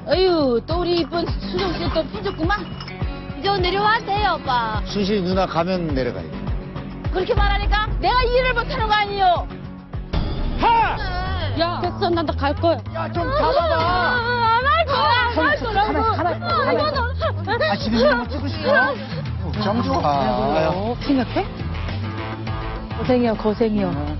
아유, 또 우리 이쁜 수정 씨 또 삐졌구만. 이제 내려와도 돼요, 오빠. 순실이 누나 가면 내려가요. 그렇게 말하니까 내가 일을 못하는 거 아니에요? 하! 야, 됐어, 난 다 갈 거야. 야, 좀 잡아봐. 안 할 거야, 안 할 거라고. 아, 집에 있는 거 찍고 싶어? 정주아. 생각해? 고생이요, 고생이요.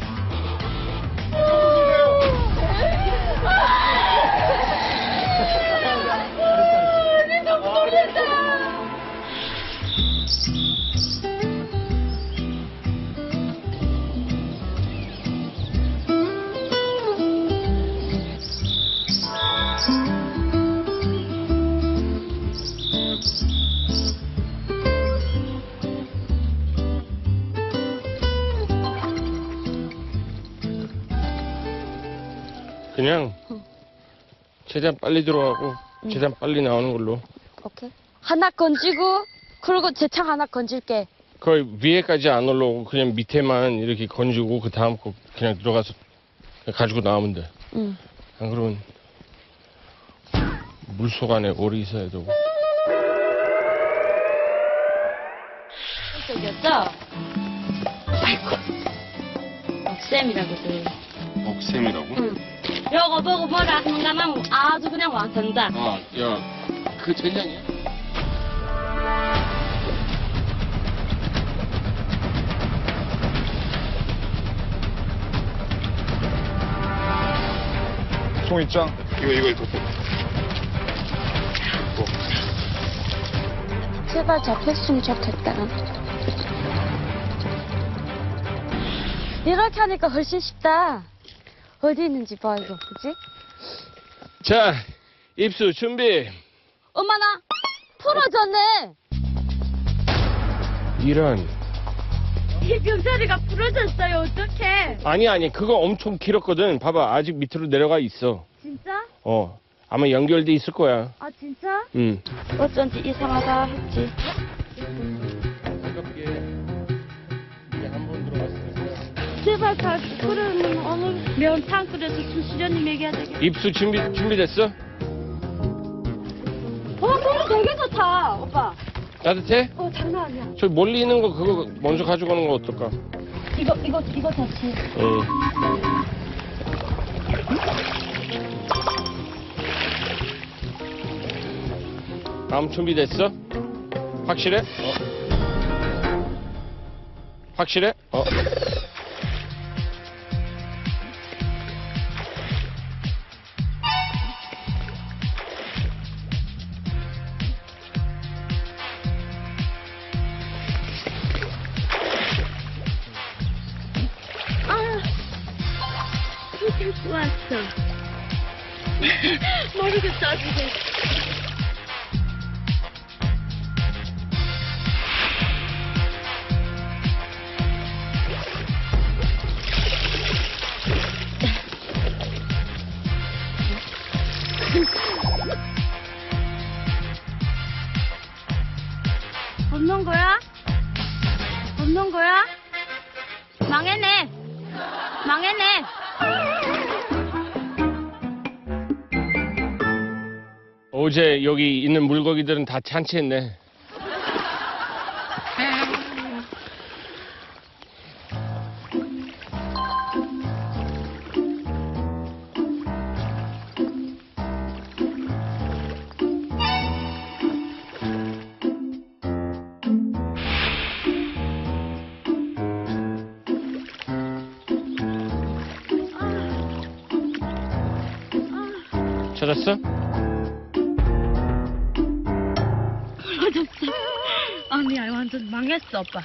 그냥 최대한 빨리 들어가고 최대한 빨리 나오는 걸로. 오케이. 하나 건지고 그리고 재창 하나 건질게. 거의 위에까지 안 올라오고 그냥 밑에만 이렇게 건지고 그 다음 거 그냥 들어가서 가지고 나오면 돼. 응. 안 그러면 물속 안에 오래 있어야 되고. 저기였죠? 아이고. 억쌤이라거든. 억샘이라고? 응. 요거 보고 뭐라 생각하면 아주 그냥 완성다. 아, 야, 그 젠장이야? 송이짱. 이거 더. 제발 잡혔으면 좋겠다. 이렇게 하니까 훨씬 쉽다. 어디 있는지 봐, 이거. 그치? 자, 입수 준비. 엄마나 풀어졌네. 이런. 이 병자리가 부러졌어요. 어떡해. 아니, 그거 엄청 길었거든. 봐봐, 아직 밑으로 내려가 있어. 진짜? 아마 연결돼 있을 거야. 아, 진짜? 응. 어쩐지 이상하다 했지. 가깝게 이제 한 번 들어갔으니까. 제발 잘 끓으면 오늘 면탕 끓여서 수수련님 얘기해야 되겠다. 입수 준비됐어? 그거 되게 좋다, 오빠. 따뜻해? 장난 아니야. 저 멀리 있는 거 그거 먼저 가져가는 거 어떨까? 이거 좋지. 다음 준비됐어? 확실해? 확실해? 좋았어. 머리가 짜지게. 없는 거야? 없는 거야? 망했네. 망했네. 어제 여기 있는 물고기들은 다 잔치했네. 찾았어? 아니, 완전 망했어, 오빠.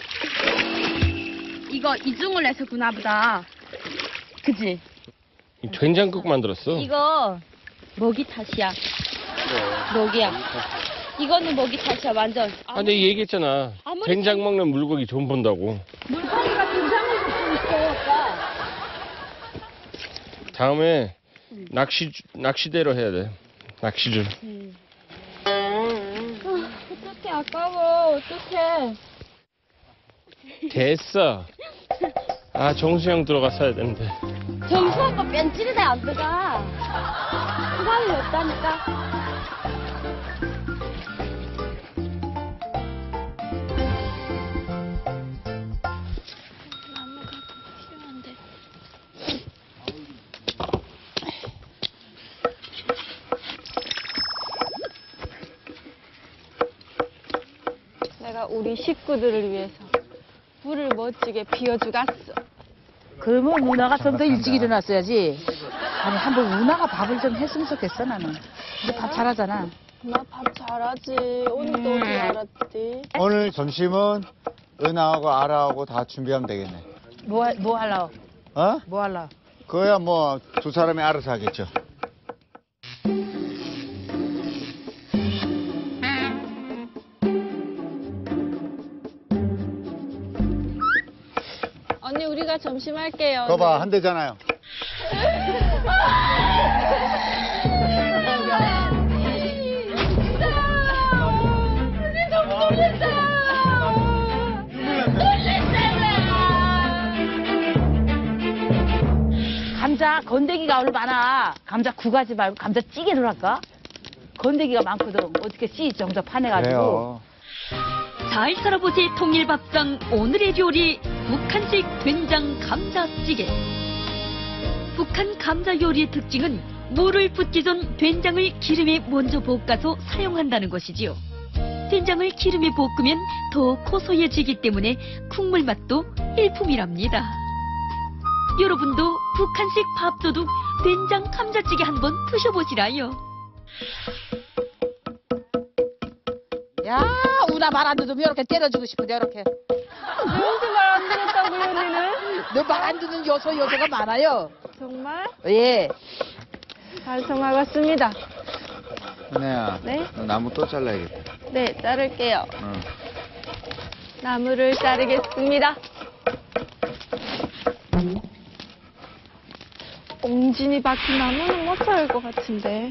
이거 이중을 해서구나 보다. 그지? 된장국 만들었어. 이거 먹이 탓이야. 먹이야. 이거는 먹이 탓이야, 완전. 아, 내가 얘기했잖아. 된장 먹는 물고기 좀 본다고. 물고기가 된장을 먹고 있어, 오빠. 다음에 낚시대로 해야 돼. 낚시줄. 어떡해, 아까워. 어떡해. 됐어. 아, 정수영 들어갔어야 되는데. 점수 오빠 뺀질이대 안 들어가. 시간이 없다니까. 내가 우리 식구들을 위해서 불을 멋지게 피워주갔어. 그러면 누나가 좀 더 일찍 일어났어야지. 아니, 한번 누나가 밥을 좀 했으면 좋겠어, 나는. 근데 밥 잘하잖아. 나 밥 잘하지. 오늘도 어떻게 알았지? 오늘 점심은 은하하고 아라하고 다 준비하면 되겠네. 뭐 하려고? 어? 뭐 하려고? 그거야 뭐 두 사람이 알아서 하겠죠. 언니, 우리가 점심 할게요. 그거 봐, 한 대잖아요. 감자, 건더기가 오늘 많아. 감자 구가지 말고 감자찌개를 할까? 건더기가 많거든. 어떻게 씨 정도 파내가지고. 그래요. 잘 살아보지 통일밥상 오늘의 요리 북한식 된장 감자찌개. 북한 감자 요리의 특징은 물을 붓기 전 된장을 기름에 먼저 볶아서 사용한다는 것이지요. 된장을 기름에 볶으면 더 고소해지기 때문에 국물 맛도 일품이랍니다. 여러분도 북한식 밥도둑 된장 감자찌개 한번 드셔보시라요. 야, 우나 말 안 듣으면 이렇게 때려주고 싶은데, 이렇게. 언제 말 안 들었다고요, 언니는? 너 말 안 듣는 요소가 많아요. 정말? 예. 잘 정하겠습니다. 은혜야, 네? 너 나무 또 잘라야겠다. 네, 자를게요. 응. 나무를 자르겠습니다. 옹진이 박힌 나무는 못 자를 것 같은데.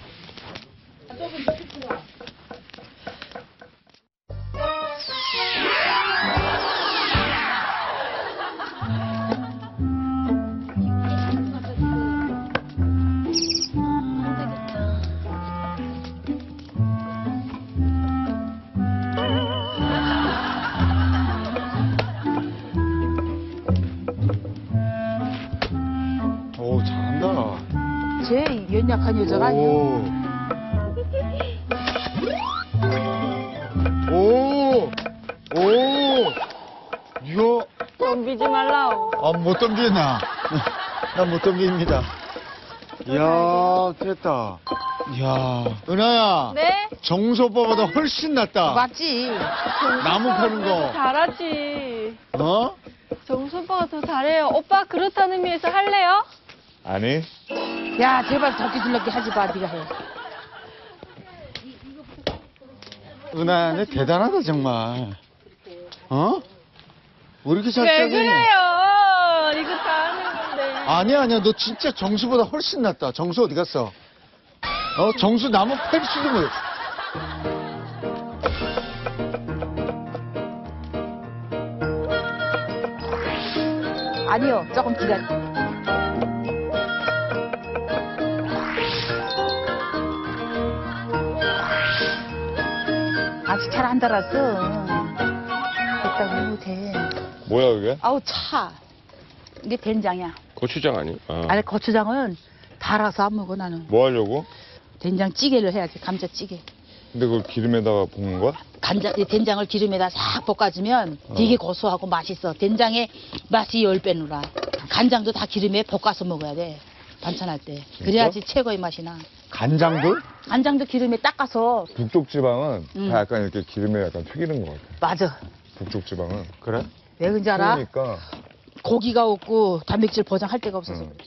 오, 잘한다. 쟤 연약한 여자가 아니야. 오. 오. 이거, 덤비지 말라오. 못 덤비나. 나 못 덤빕니다. 이야, 됐다. 이야. 은하야. 네? 정수 오빠보다 훨씬 낫다. 맞지? 나무 파는 거. 잘하지. 어? 정수 오빠가 더 잘해요. 오빠 그렇다는 의미에서 할래요? 아니. 야, 제발 덕기들럭기 하지 마, 네가 해. 은하야, 너 대단하다, 정말. 어? 왜 이렇게 잘 왜 짜겠니? 그래요? 이거 다 하는 건데. 아니야. 너 진짜 정수보다 훨씬 낫다. 정수 어디 갔어? 정수 나무 팰 수도 못. 아니요, 조금 기다려. 아직 잘 안 달았어. 됐다고 못해. 뭐야 그게? 아우, 차. 이게 된장이야. 고추장 아니? 아. 아니, 고추장은 달아서 안 먹어, 나는. 뭐 하려고? 된장찌개를 해야지, 감자찌개. 근데 그걸 기름에다가 볶는 거야? 이 된장을 기름에다 싹 볶아주면 되게 고소하고 맛있어. 된장의 맛이 10배 누라. 간장도 다 기름에 볶아서 먹어야 돼. 반찬할 때. 그래야지 최고의 맛이 나. 간장도? 간장도 기름에 닦아서. 북쪽 지방은 음. 다 약간 이렇게 기름에 약간 튀기는 것 같아. 맞아. 북쪽 지방은. 그래? 왜 그런지 알아? 그러니까 고기가 없고 단백질 보장할 데가 없어서. 음.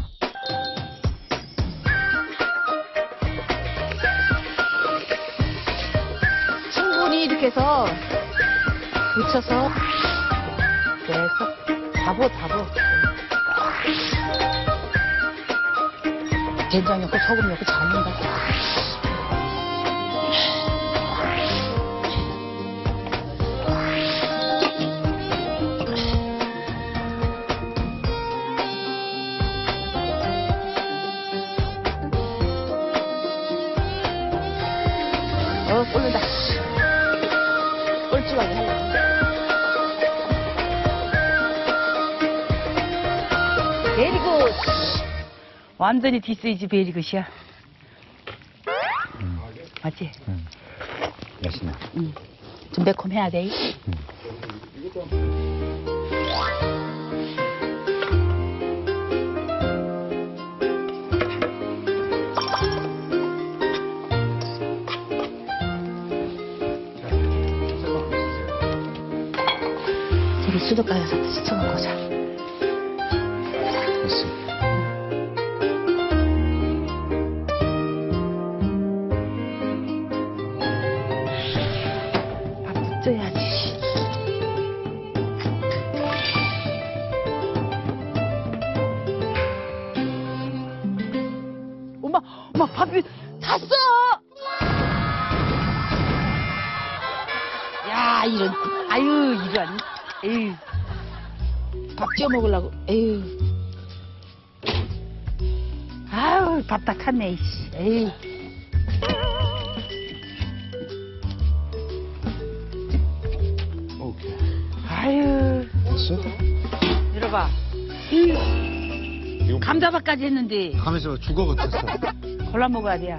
충분히 이렇게 해서 붙여서 계속 잡어. 된장 넣고 소금 넣고 잘 넣는다. 끓는다. 꼴찌하게 하려고. 베리굿. 완전히 디스이지 베리굿이야. 맞지? 맛있네. 응. 좀 매콤해야 돼. 저기 수도가에서 시켜먹고 자. 됐어. 밥 쪄야지. 엄마 밥이 탔어. 야 이런 이런 에휴 밥 쪄 먹으려고 에휴 아유 밥 다 탔네 이씨 에휴. 오케이. 아유 됐어? 들어봐 이거 감자밥까지 했는데 가면서 죽어 같았어. 골라 먹어야 돼.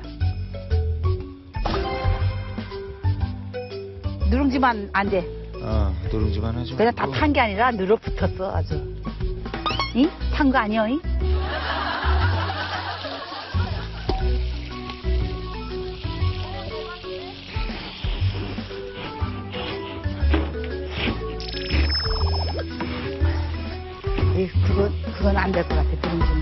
누룽지만 안 돼. 노름지만 하지. 그냥 다 탄 게 아니라 늘어붙었어 아주. 이? 탄 거 아니야? 이? 그건 안 될 것 같아 누룽지는.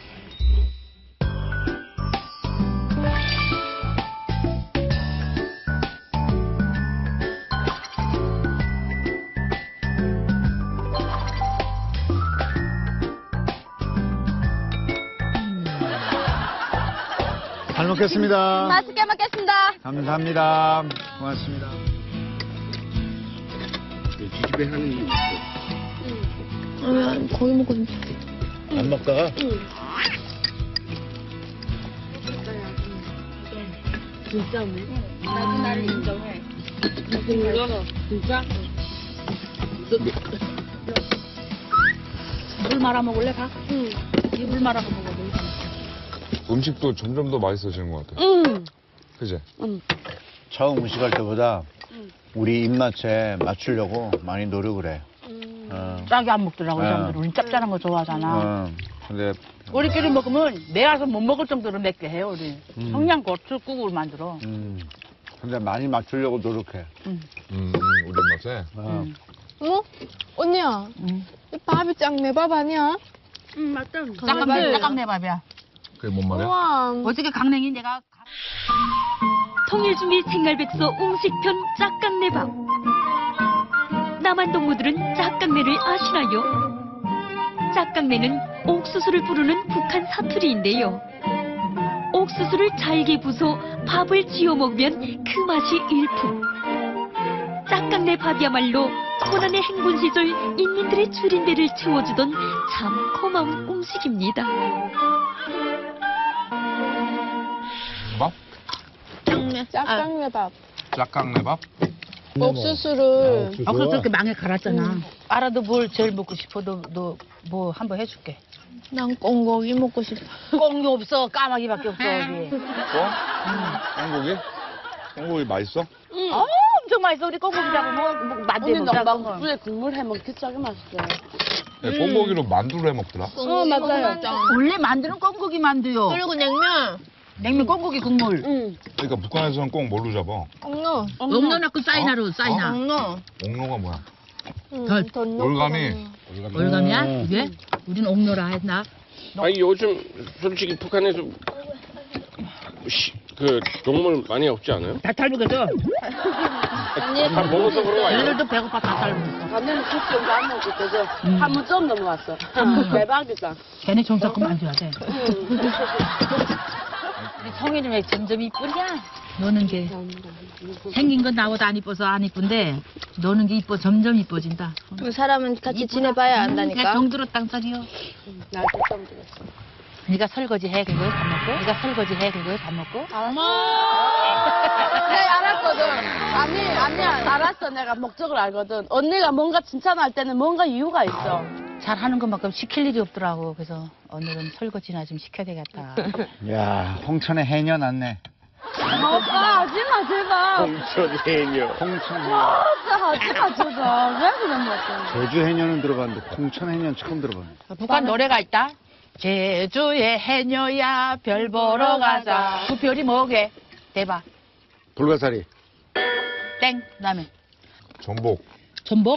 잘 먹겠습니다. 맛있게 먹겠습니다. 감사합니다. 고맙습니다. 집에 하는 거기 먹고 싶어. 안 먹다가? 진짜네. 나도 나를 인정해. 진짜? 물 말아 먹을래 가? 응. 이물 말아 먹어. 음식도 점점 더 맛있어지는 것 같아. 그지? 처음 음식할 때보다 우리 입맛에 맞추려고 많이 노력을 해. 짜게 안 먹더라고 이 어. 사람들. 우리 짭짤한 거 좋아하잖아. 근데 우리끼리 먹으면 매워서 못 먹을 정도로 맵게 해요 우리. 청양고추국을 만들어. 근데 많이 맞추려고 노력해. 우리 입맛에. 어? 언니야. 이 밥이 짱내밥 아니야? 응, 맞다. 짝감내밥이야. 그게 뭔 말이야? 우와. 어저께 강냉이 내가 통일준비 생활백서 음식편 짝강내밥. 남한 동무들은 짝강내를 아시나요? 짝강내는 옥수수를 부르는 북한 사투리인데요. 옥수수를 잘게 부숴 밥을 지어 먹으면 그 맛이 일품. 짝강내 밥이야말로 고난의 행군 시절 인민들의 줄인 배를 채워주던 참 고마운 음식입니다. 밥? 짝강내밥. 짝강내밥? 옥수수를. 옥수수 그렇게 망에 갈았잖아. 알아도 뭘 제일 먹고 싶어? 너 뭐 한번 해줄게. 난 꽁고기 먹고 싶어. 꽁이 없어. 까마귀밖에 없어 여기. 꽁고기? 꽁고기 맛있어? 엄청 맛있어. 우리 꽁고기 잡으면 뭐 만두에 먹자. 만두에 국물 해먹기 짱 맛있어요. 네, 꽁고기로 만두를 해 먹더라. 맞아요. 원래 만두는 꽁고기 만두요. 그리고 냉면. 냉면 꽁고기 국물. 응. 그러니까 북한에서는 꼭 뭘로 잡아? 옥로. 옥로나고 사이나로 사이나. 옥로. 옥로가 뭐야? 올가미. 월감이야 이게? 우린 옥로라 했나? 아니 요즘 솔직히 북한에서 그 동물 많이 없지 않아요? 다 탈북해서 다 먹어서 그런 거 아니에요? 얘들도 배고파 다 탈북했어. 반대는 국정도 안 먹고 그저 한 번 좀 넘어왔어. 대박이다. 걔네 정사금 안 줘야 돼. 우리 성일은 왜 점점 이쁘냐? 노는 게 생긴 건 나보다 안 이뻐서 안 이쁜데 노는 게 이뻐 점점 이뻐진다. 사람은 같이 지내봐야 안다니까. 정들어 땅살이요. 날도 좀 들었어. 네가 설거지 해 그걸 밥 먹고. 네가 설거지 해 그걸 밥 먹고. 네, 알았거든. 아니야. 알았어. 내가 목적을 알거든. 언니가 뭔가 칭찬할 때는 뭔가 이유가 있어. 잘하는 것만큼 시킬 일이 없더라고. 그래서 오늘은 설거지나 좀 시켜야 되겠다. 야, 홍천에 해녀 났네. 오빠, 하지 마, 제발. 홍천 해녀. 홍천. 와, 진짜 하지 마, 제발. 왜 그런 거야? 제주 해녀는 들어봤는데 홍천 해녀는 처음 들어봤네. 북한 노래가 있다. 제주의 해녀야 별 보러 가자. 그 별이 뭐게? 대박. 불가사리. 땡. 그다음에 전복. 전복.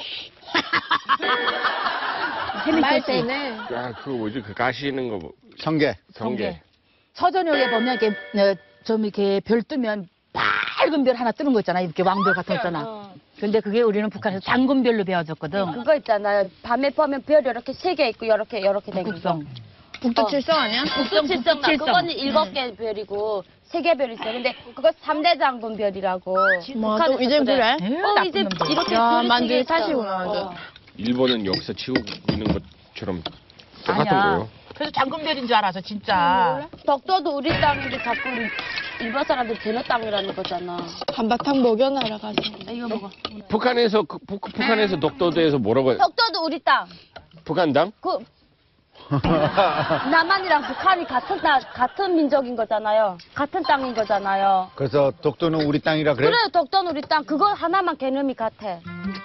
말 재밌었지. 되네. 야, 그거 뭐지? 그 가시는 거 뭐. 성게. 성게. 서저녁에 보면 이렇게 좀 이렇게 별 뜨면 밝은 별 하나 뜨는 거 있잖아. 이렇게 왕별 같은 거 있잖아. 근데 그게 우리는 북한에서 장군별로 배워줬거든. 그거 있잖아요. 밤에 보면 별 이렇게 3개 있고, 이렇게 된 거. 북성. 북두칠성 아니야? 북두칠성. 북두칠성. 그거는 7개 별이고, 3개 별 있어요. 근데 그거 3대 장군 별이라고. 뭐, 또 이젠 그래? 나쁜 이제 놈들. 이렇게 야, 별이 만두에 되게 있어. 사시구나, 아주. 일본은 여기서 치우고 있는 것처럼 똑같은 아니야. 거예요. 그래서 장군별인 줄 알아서 진짜. 덕도도 우리 땅인데 자꾸 일본 사람들 제노 땅이라는 거잖아. 한바탕 먹여놔라, 가서. 이거 먹어. 북한에서 북한에서 독도도에서 뭐라고 해요? 덕도도 우리 땅. 북한당? 그 남한이랑 북한이 같은 민족인 거잖아요. 같은 땅인 거잖아요. 그래서 독도는 우리 땅이라 그래? 그래, 덕도는 우리 땅. 그거 하나만 개념이 같아.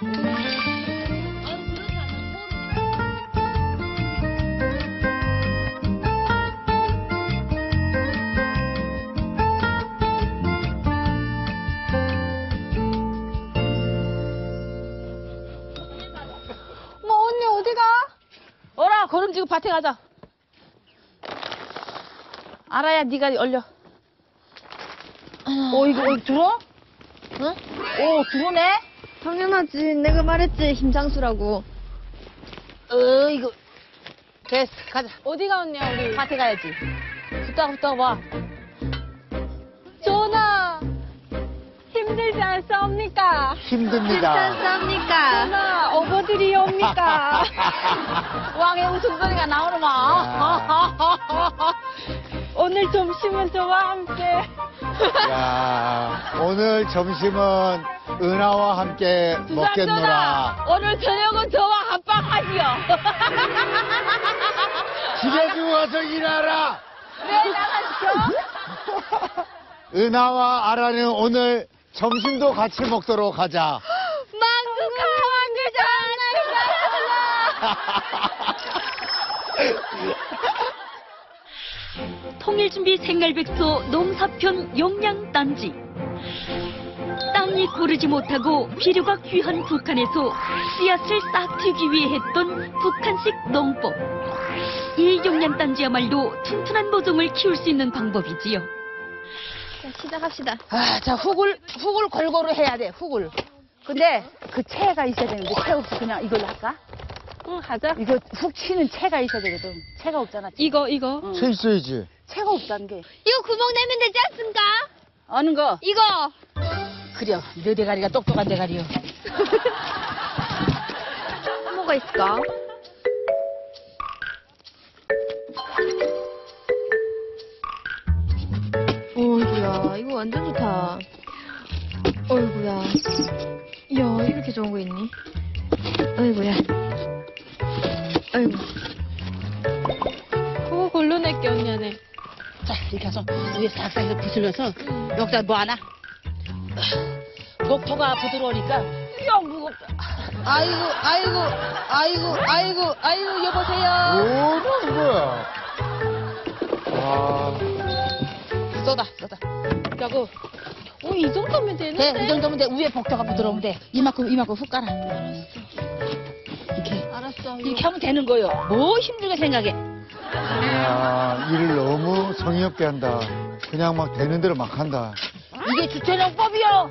뭐, 언니 어디가? 어라, 걸음지고 밭에 가자. 알아야 네가 얼려. 이거 들어? 응? 오, 들어오네? 당연하지. 내가 말했지, 김장수라고. 이거. 됐어, 가자. 어디가, 언니야, 우리? 밭에 가야지. 붙다가 봐. 전하! 힘들지 않습니까? 힘듭니다. 괜찮습니까? 전하, 어버들이 옵니까? 왕의 웃음소리가 나오는구만. 오늘 점심은 저와 함께. 야, 오늘 점심은 은하와 함께 먹겠노라. 오늘 저녁은 저와 합방하지요. 집에 두고 가서 일하라. 왜 나가시죠? 은하와 아라는 오늘 점심도 같이 먹도록 하자. 만두가 통일준비 생활백서 농사편 영양단지. 땅이 고르지 못하고 비료가 귀한 북한에서 씨앗을 싹 튀기 위해 했던 북한식 농법. 이 영양단지야말로 튼튼한 모종을 키울 수 있는 방법이지요. 자, 시작합시다. 자, 훅을 골고루 해야 돼, 훅을. 근데 그 채가 있어야 되는데, 채 없이 그냥 이걸로 할까? 응, 하자. 이거 훅 치는 채가 있어야 되거든. 채가 없잖아. 이거. 응. 새 있어야지. 채가 없다는 게. 이거 구멍 내면 되지 않습니까? 어느 거? 이거. 그려. 너 대가리가 똑똑한 대가리요. 뭐가 있을까? 어이구야, 이거 완전 좋다. 어이구야. 이야, 이렇게 좋은 거 있니? 어이구야. 어이구. 그거 골라낼게, 언니네. 자, 이렇게 해서 위에 싹싹 해서 부슬려서 여기다 뭐 하나? 목토가 부드러우니까 야, 무겁다. 아이고, 여보세요. 뭐라는 거야? 와. 쏟아. 그리고 이 정도면 되는데? 돼, 이 정도면 돼. 위에 복도가 부드러우면 돼. 이만큼 훅 깔아. 이렇게. 알았어. 이렇게 하면 되는 거요. 뭐 힘들게 생각해. 야, 일을 너무 성의 없게 한다. 그냥 막 되는 대로 막 한다. 이게 주체령법이요.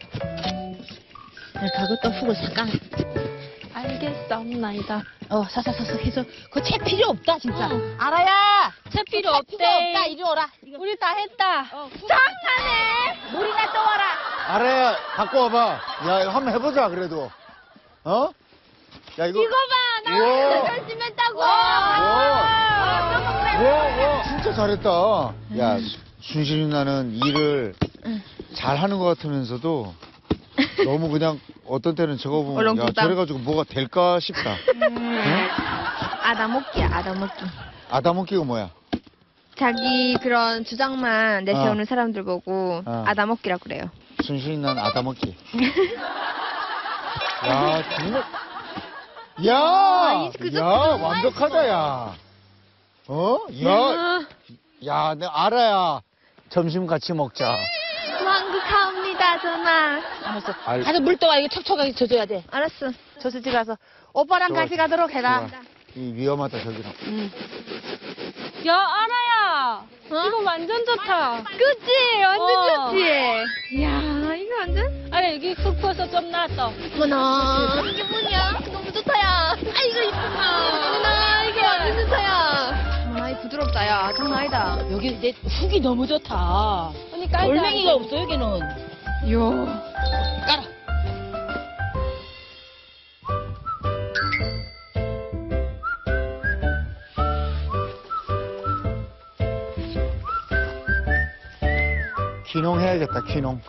이렇게 하고 또 훅을 싹 깔아. 알겠습니다. 사사사사 해서 그거 채 필요 없다 진짜. 알아야. 채 필요 채 없대. 필요 없다. 이리 오라. 우리 다 했다. 장난해. 물이나 떠와라. 아라야, 갖고 와봐. 야, 이거 한번 해보자, 그래도. 어? 야, 이거. 이거 봐. 나 우와. 진짜 열심히 했다고. 와, 진짜 잘했다. 야, 순실 누나는 일을 잘하는 것 같으면서도 너무 그냥 어떤 때는 저거 보면 야, 얼렁뚱땅. 저래가지고 뭐가 될까 싶다. 응? 아다먹기야, 아다먹기. 아다먹기가 뭐야? 자기 그런 주장만 내세우는 사람들 보고 어. 아다먹기라고 그래요. 순신이 난 아다먹기. 야, 정말. 야, 야, 완벽하다, 야. 어? 야, 내가 알아야. 점심 같이 먹자. 완극합니다, 전화. 알았어. 알- 가서 물 떠와. 이거 척척하게 젖어야 돼. 알았어. 저수지 가서 오빠랑 좋아, 같이 가도록 해라. 좋아. 이 위험하다, 저기는. 야, 알아야. 이거 완전 좋다. 그치? 완전 어. 좋지? 이야, 이거 완전. 아니, 여기 흙 퍼서 좀 낫어. 어머나, 이게 뭐냐? 너무 좋다야. 아이고, 이쁘다. 어머나, 이게 완전 좋다야. 어머나, 부드럽다, 야. 장난 아니다. 여기 이제 흙이 너무 좋다. 언니 깔자. 돌멩이가 없어 여기는. 이야. 깔아. 귀농 해야겠다, 귀농.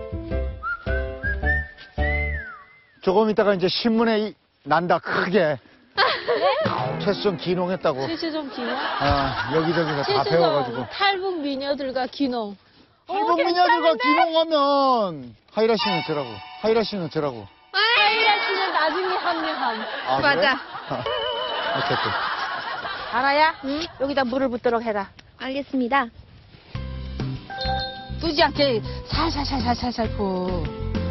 조금 있다가 이제 신문에 난다, 크게. 최수정 귀농했다고. 최수정 귀농? 아, 여기저기서 다 배워가지고. 탈북 미녀들과 귀농. 탈북 미녀들과 귀농하면 하이라 씨는 어쩌라고. 하이라 씨는 어쩌라고. 하이라 씨는 나중에 합류함. 아, 그래? 맞아. 어쨌든. 알아야? 여기다 물을 붓도록 해라. 알겠습니다. 뿌지 않게 살살살살살살 부.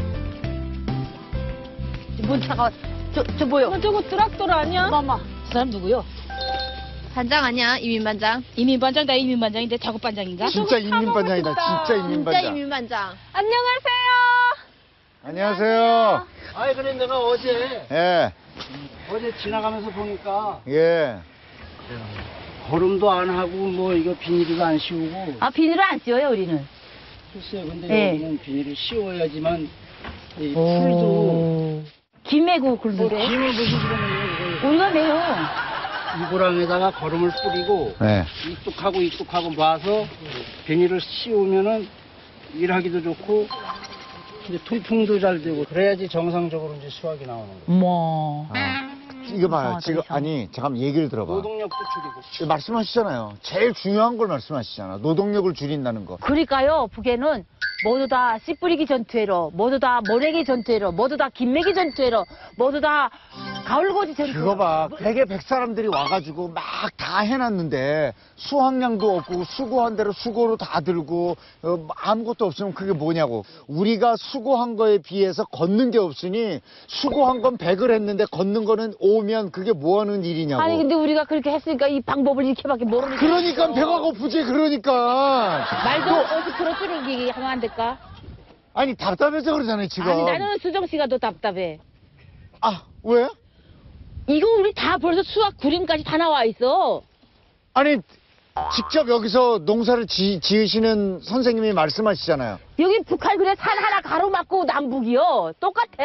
문 차가 저 뭐요? 저거 트랙tor 아니야? 엄마, 저 사람 누구요? 반장 아니야, 이민반장? 이민반장, 나 이민반장인데 작업 반장인가? 진짜 인민반장이다, 진짜 인민반장. 진짜 이민반장. 안녕하세요. 안녕하세요. 아이, 그래, 내가 어제 지나가면서 보니까 예. 걸음도 안 하고 뭐 이거 비닐도 안 씌우고. 아, 비닐을 안 씌워요, 우리는. 글쎄요, 근데 예. 여기는 비닐을 씌워야지만 이 풀도 김매고 굴르래. 김을 무슨 그러면 우리가 매요. 이고랑에다가 걸음을 뿌리고 네. 이뚝하고 놔서 비닐을 씌우면은 일하기도 좋고 이제 통풍도 잘 되고 그래야지 정상적으로 이제 수확이 나오는 거예요. 뭐. 이거 봐요. 지금, 아니, 잠깐 얘기를 들어봐. 노동력도 줄이고. 말씀하시잖아요. 제일 중요한 걸 말씀하시잖아. 노동력을 줄인다는 거. 그러니까요, 북에는 모두 다 씨 뿌리기 전투회로, 모두 다 모래기 전투회로, 모두 다 김매기 전투회로, 모두 다 가을고지 전투회로. 그거 봐. 100에 100 사람들이 와가지고 막 다 해놨는데 수확량도 없고 수고한 대로 수고로 다 들고 아무것도 없으면 그게 뭐냐고. 우리가 수고한 거에 비해서 걷는 게 없으니 수고한 건 100을 했는데 걷는 거는 5면 그게 뭐 하는 일이냐고. 아니, 근데 우리가 그렇게 했으니까 이 방법을 이렇게밖에 모르니까. 그러니까 배가 고프지, 그러니까. 말도 어디 그렇게 얘기하면 안 될까? 아니, 답답해서 그러잖아요, 지금. 아니, 나는 수정 씨가 더 답답해. 아, 왜? 이거 우리 다 벌써 수학 그림까지 다 나와 있어. 아니, 직접 여기서 농사를 지으시는 선생님이 말씀하시잖아요. 여기 북한 그래 산 하나 가로막고 남북이요. 똑같아.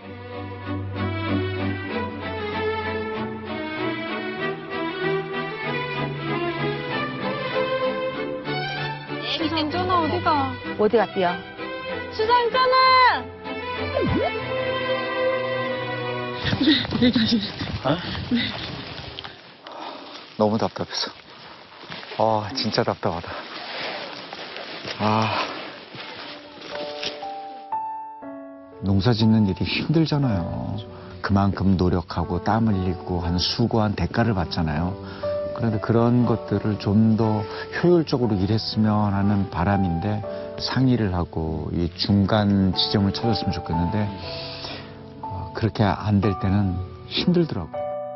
수상전화 어디가? 어디 갔대요? 수상전화! 너무 답답해서. 아, 진짜 답답하다. 아. 농사 짓는 일이 힘들잖아요. 그만큼 노력하고 땀 흘리고 한 수고한 대가를 받잖아요. 그런데 그런 것들을 좀 더 효율적으로 일했으면 하는 바람인데 상의를 하고 이 중간 지점을 찾았으면 좋겠는데 그렇게 안 될 때는 힘들더라고.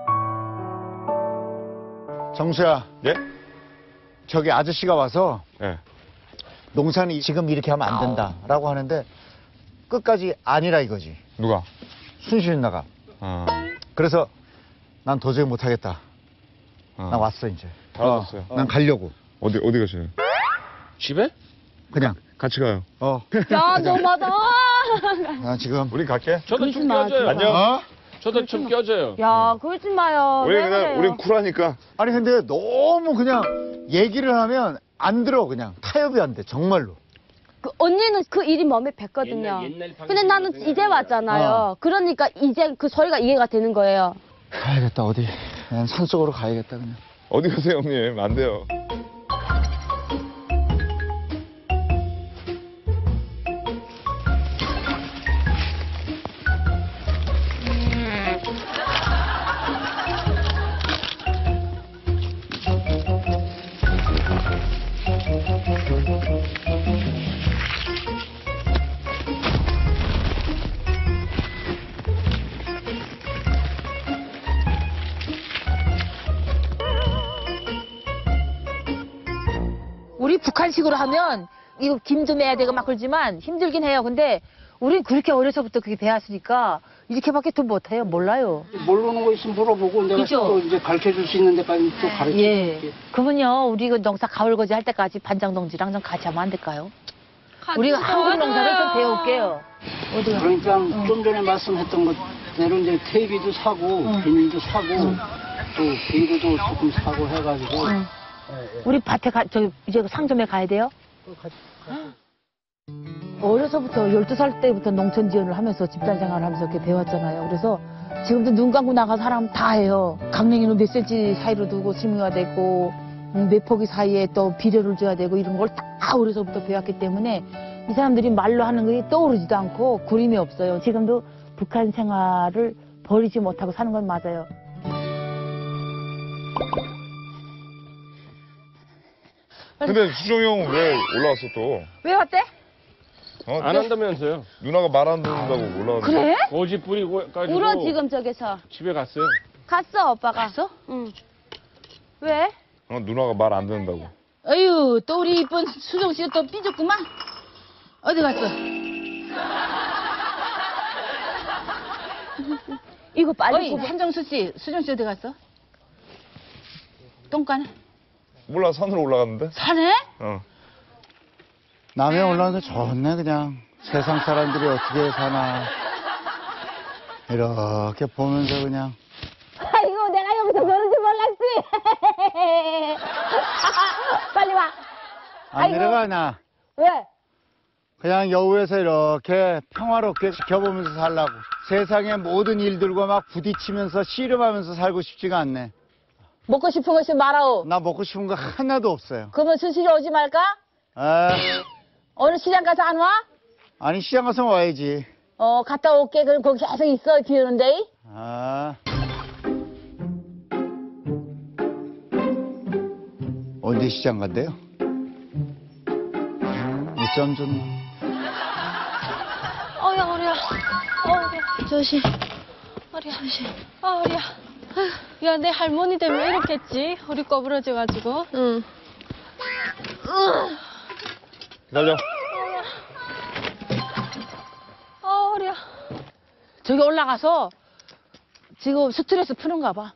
정수야. 네? 저기 아저씨가 와서 네. 농사는 지금 이렇게 하면 안 된다라고 하는데 끝까지 아니라 이거지. 누가? 순신이 나가. 그래서 난 도저히 못하겠다. 난 왔어 이제. 다 왔어요. 난 가려고. 어디 가세요? 집에? 그냥. 같이 가요. 야, 너무하다. 난 지금. 우리 갈게. 저도 좀 껴줘요. 안녕. 저도 좀 껴줘요. 야, 그러지 마요. 우리 왜 그래요? 우린 쿨하니까. 아니 근데 너무 그냥 얘기를 하면 안 들어 그냥 타협이 안 돼 정말로. 그 언니는 그 일이 몸에 뱄거든요. 옛날 근데 나는 이제 왔잖아요. 그러니까 이제 그 소리가 이해가 되는 거예요. 가야겠다 어디. 그냥 산속으로 가야겠다 그냥. 어디 가세요, 형님? 안 돼요. 음식으로 하면 이거 김 좀 해야 되고 막 그러지만 힘들긴 해요. 근데 우린 그렇게 어려서부터 그게 배웠으니까 이렇게밖에 더 못해요. 몰라요. 모르는 거 있으면 물어보고 내가 그죠? 또 이제 가르쳐줄 수 있는 데까지 또 가르쳐 예. 줄게. 그러면요, 우리 그 농사 가을거지 할 때까지 반장 동지랑 좀 같이 하면 안 될까요? 우리가 한국 농사를 좀 배울게요. 어디가? 그러니까 좀 전에 말씀했던 것대로 이제 테이비도 사고 비닐도 사고 또 비료도 조금 사고 해가지고 우리 밭에 저기 이제 상점에 가야 돼요? 어려서부터 12살 때부터 농촌 지원을 하면서 집단 생활을 하면서 이렇게 배웠잖아요. 그래서 지금도 눈 감고 나가서 사람 다 해요. 강냉이는 몇 센치 사이로 두고 심어야 되고 몇 포기 사이에 또 비료를 줘야 되고 이런 걸 다 어려서부터 배웠기 때문에 이 사람들이 말로 하는 것이 떠오르지도 않고 그림이 없어요. 지금도 북한 생활을 버리지 못하고 사는 건 맞아요. 근데 수정이 형 왜 올라왔어 또? 왜 왔대? 어? 안 한다면서요. 누나가 말 안 듣는다고 올라왔는데. 그래? 거지 뿌리고 가지고 울어 지금 저기서. 집에 갔어요. 갔어 오빠가. 갔어? 응. 왜? 누나가 말 안 듣는다고. 아유, 또 우리 이쁜 수정 씨가 또 삐졌구만. 어디 갔어? 이거 빨리. 어이, 한정수 씨, 수정 씨 어디 갔어? 똥간? 몰라, 산으로 올라갔는데? 산에? 어. 남해 올라오는 게 좋네, 그냥. 세상 사람들이 어떻게 사나. 이렇게 보면서 그냥. 아이고 내가 여기서 그런 줄 몰랐지. 빨리 와. 안 아이고. 내려가, 나. 왜? 그냥 여우에서 이렇게 평화롭게 지켜보면서 살라고. 세상의 모든 일들과 막 부딪히면서 씨름하면서 살고 싶지가 않네. 먹고 싶은 거 있으면 말아오. 나 먹고 싶은 거 하나도 없어요. 그러면 순실이 오지 말까? 아, 오늘 시장 가서 안 와? 아니, 시장 가서 와야지. 갔다 올게. 그럼 거기 계속 있어. 비 오는데. 아. 언제 시장 간대요? 어쩜 좋네. 어야 허리야. 조심. 허리야. 조심. 허리야. 야, 내 할머니 되면 이렇겠지. 허리 꺼부러져가지고. 응. 기다려. 허리야. 저기 올라가서 지금 스트레스 푸는가 봐.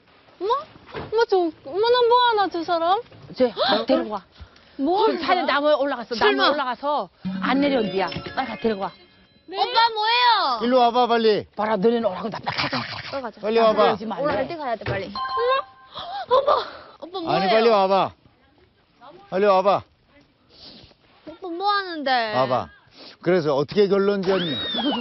뭐 하나, 저 사람? 쟤, 데리고 가. 뭐 저기 산에 나무에 올라갔어. 설마. 나무에 올라가서 안 내려온디야. 빨리 가, 데리고 가. 오빠 뭐예요? 일로 와봐, 빨리. 봐라, 너네는 오라고 나 가자. 가자. 빨리 와봐. 그러지 말래. 올라갈 때 가야 돼, 빨리. 오빠 뭐예요? 아니, 빨리 와봐. 빨리 와봐. 오빠 뭐 하는데? 와봐. 그래서 어떻게 결론 지었니?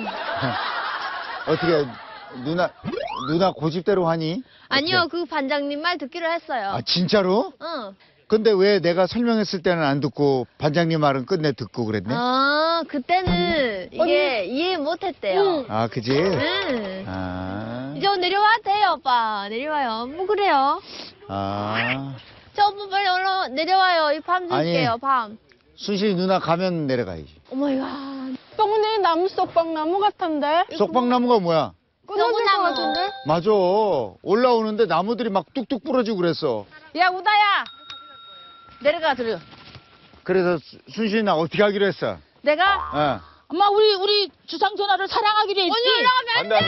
어떻게, 누나 고집대로 하니? 아니요, 어떻게? 그 반장님 말 듣기로 했어요. 아, 진짜로? 응. 근데 왜 내가 설명했을 때는 안 듣고 반장님 말은 끝내 듣고 그랬네? 아, 그때는 이게 이해 못 했대요. 아, 그지? 응. 아, 이제 내려와도 돼요, 오빠. 내려와요. 뭐 그래요? 아. 저 오빠 빨리 내려와요. 이 밤 줄게요, 밤. 순실이 누나 가면 내려가야지. 오마이갓. 똥내 나무 쏙방나무 같은데? 쏙방나무가 뭐야? 너무 나무던데? 맞아. 올라오는데 나무들이 막 뚝뚝 부러지고 그랬어. 야, 우다야! 내려가, 들어. 그래서 순실이 나 어떻게 하기로 했어? 내가? 어. 엄마, 우리 주상 전화를 사랑하기로 했지? 안 돼,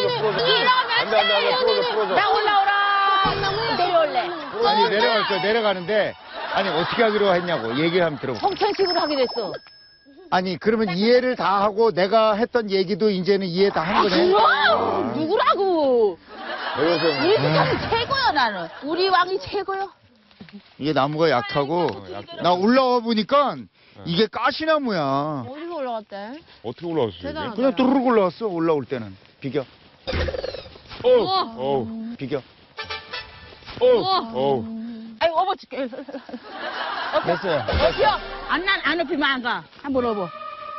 풀어줘. 나 올라오라! 내려올래. 아니, 내려갈 거야, 내려가는데. 아니, 어떻게 하기로 했냐고. 얘기를 한번 들어봐. 성천식으로 하기로 했어. 아니, 그러면 이해를 다 하고 내가 했던 얘기도 이제는 이해 다 한 거네. 그럼! 누구라고? 내려오세요. 우리 주상이 최고야, 나는. 우리 왕이 최고요. 이게 나무가 약하고. 나 올라와 보니까 이게 가시나무야. 어디서 올라갔대? 어떻게 올라왔어, 이게? 대단하다. 그냥 뚜루룩 올라왔어, 올라올 때는. 비겨. 어우, 비겨. 어우. 아이고, 업어 줄게. 됐어요. 업혀! 안 업히면 안 가. 한번 업어.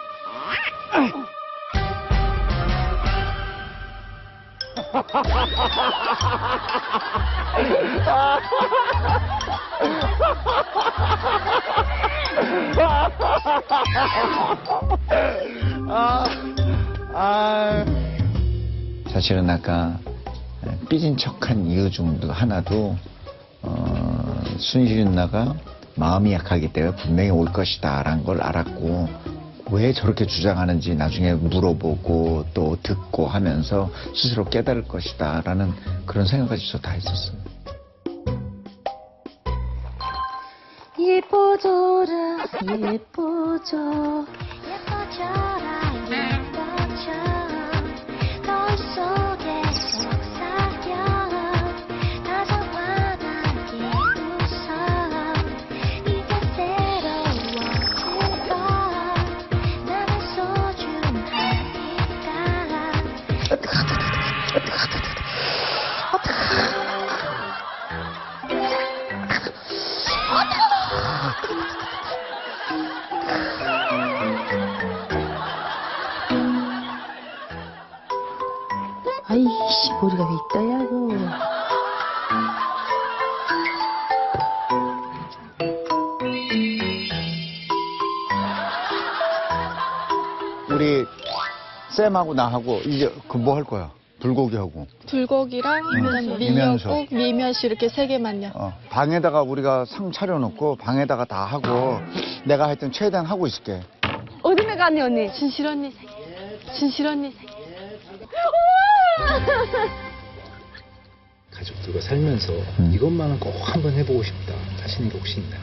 사실은 아까 삐진 척한 이유 중도 하나도 순실 누나가 마음이 약하기 때문에 분명히 올 것이다라는 걸 알았고 왜 저렇게 주장하는지 나중에 물어보고 또 듣고 하면서 스스로 깨달을 것이다라는 그런 생각까지 저 다 했었어요. 예뻐져라 예뻐져 예뻐져라 예뻐져 거울 속에 속삭여 다정한 함께 웃어 이제 새로워질 것 나는 소중하니까 아이씨 머리가 왜 있다야고. 우리 쌤하고 나하고 이제 그 뭐 할 거야? 불고기하고. 불고기랑 미면수. 미면수 이렇게 3개만요. 방에다가 우리가 상 차려놓고 방에다가 다 하고 내가 하여튼 최대한 하고 있을게. 어디에 가니 언니? 진실 언니 생일. 진실 언니 생일. 가족들과 살면서 이것만은 꼭 한번 해보고 싶다 하시는 게 혹시 있나요?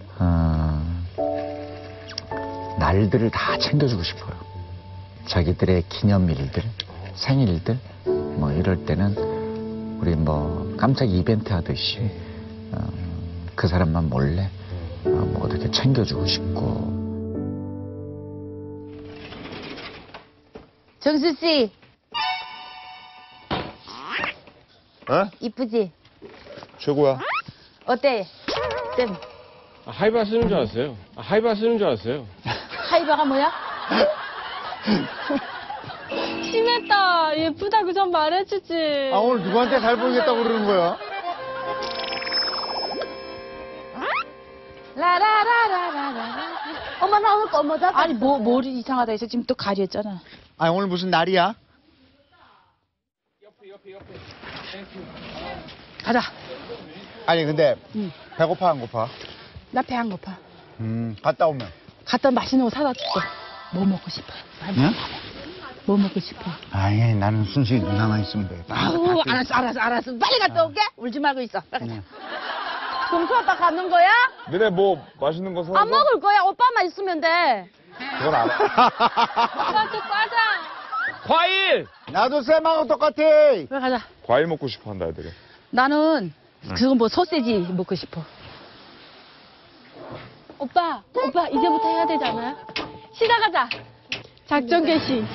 날들을 다 챙겨주고 싶어요. 자기들의 기념일들, 생일들, 뭐 이럴 때는 우리 뭐 깜짝 이벤트 하듯이 그 사람만 몰래 뭐 어떻게 챙겨주고 싶고. 정수 씨 어? 이쁘지? 최고야. 어때? 쌤 하이바 쓰는 줄 알았어요. 하이바 쓰는 줄 알았어요. 하이바가 뭐야? 심했다. 예쁘다고 좀 말해주지. 아 오늘 누구한테 잘 보이겠다고 그러는 거야? 라라라라라라. 엄마 나 오늘 엄마 자. 아니 뭐 머리 이상하다 해서 지금 또 가렸잖아. 아 오늘 무슨 날이야? 가자. 아니 근데 배고파 안 고파? 나 배 안 고파. 갔다 오면. 갔다 맛있는 거 사다 줄게. 뭐 먹고 싶어? 응? 뭐 먹고 싶어? 아니 나는 순수히 누나만 있으면 돼. 아우 알았어. 빨리 갔다 올게. 울지 말고 있어. 빨리 가자. 동수 아빠 가는 거야? 너네 뭐 맛있는 거 사서? 안 먹을 거야. 오빠만 있으면 돼. 그건 알아. 오빠도 과자. 과일! 나도 쌤하고 똑같아. 빨리 가자. 과일 먹고 싶어 한다 애들이. 나는 그건 뭐 소세지 먹고 싶어. 오빠 이제부터 해야 되지 않아요? 시작하자. 작전 개시.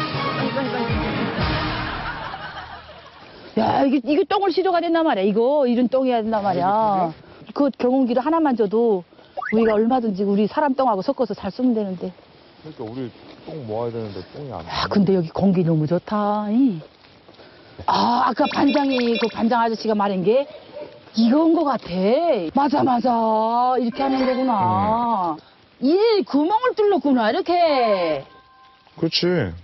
야 이게 똥을 시도가 된단 말이야. 이런 똥이야 된단 말이야. 그 경운기를 하나만 줘도 우리가 얼마든지 우리 사람 똥하고 섞어서 잘 쓰면 되는데. 그러니까 우리 똥 모아야 되는데 똥이 안 나. 야 근데 여기 공기 너무 좋다. 아 아까 반장이 그 반장 아저씨가 말한 게 이건 것 같아. 맞아 이렇게 하는 거구나. 이 구멍을 뚫렸구나 이렇게. 그렇지.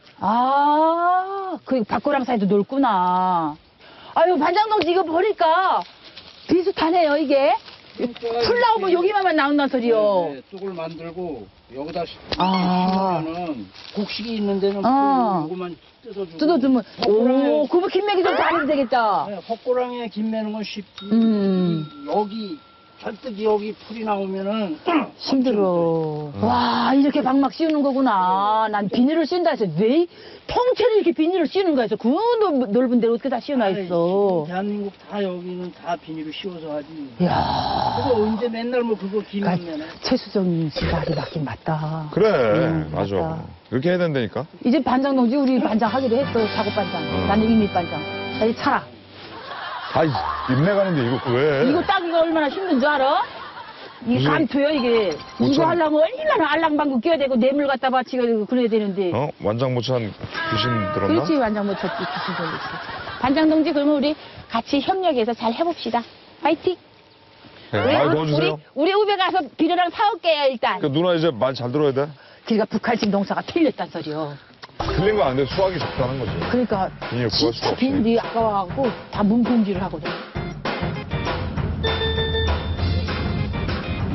아, 그 박고랑 사이도 넓구나. 아유, 반장동지 이거 보니까 비슷하네요, 이게. 풀 나오면 여기만 나온다는 소리요. 네, 쪽을 만들고 여기다 아. 심으면은 곡식이 있는 데는 요거만 뜯어주고. 뜯어주면, 오, 그거 김맥이 좀 다르면 되겠다. 네, 헛고랑에 김 매는 건 쉽지. 여기 잔뜩 여기 풀이 나오면은 힘들어. 와, 이렇게 방막 씌우는 거구나. 난 비닐을 씌운다 해서 왜 통째로 이렇게 비닐을 씌우는 거야 해서 그 넓은 데로 어떻게 다 씌워놔 있어. 대한민국 다 여기는 다 비닐을 씌워서 하지. 이야. 그거 언제 맨날 뭐 그거 기르면 최수정 씨 말이 맞긴 맞다. 그래 맞아. 맞다. 이렇게 해야 된다니까. 이제 반장 동지 우리 반장 하기로 했어. 작업 반장. 나는 이미 반장. 빨리 차라. 아이 입내 가는데 이거 왜? 이거 따기가 얼마나 힘든 줄 알아? 이게 감투요 이게. 이거 하려면 얼마나 알랑방구 끼워야 되고 뇌물 갖다 바치고 그래야 되는데. 어? 완장무찬 귀신 들었나? 그렇지 완장 못 쳤지. 귀신 들렸지. 반장 동지 그러면 우리 같이 협력해서 잘 해봅시다. 파이팅. 네, 말 도와주세요. 우리 후배 가서 비료랑 사올게요 일단. 그 누나 이제 말 잘 들어야 돼. 그러니까 북한식 농사가 틀렸단 소리요. 틀린 거 아닌데 수확이 적다는 거지. 그러니까 비닐 구할 수가 진짜 없으니까. 비닐이 아까워갖고 다 문품질을 하거든.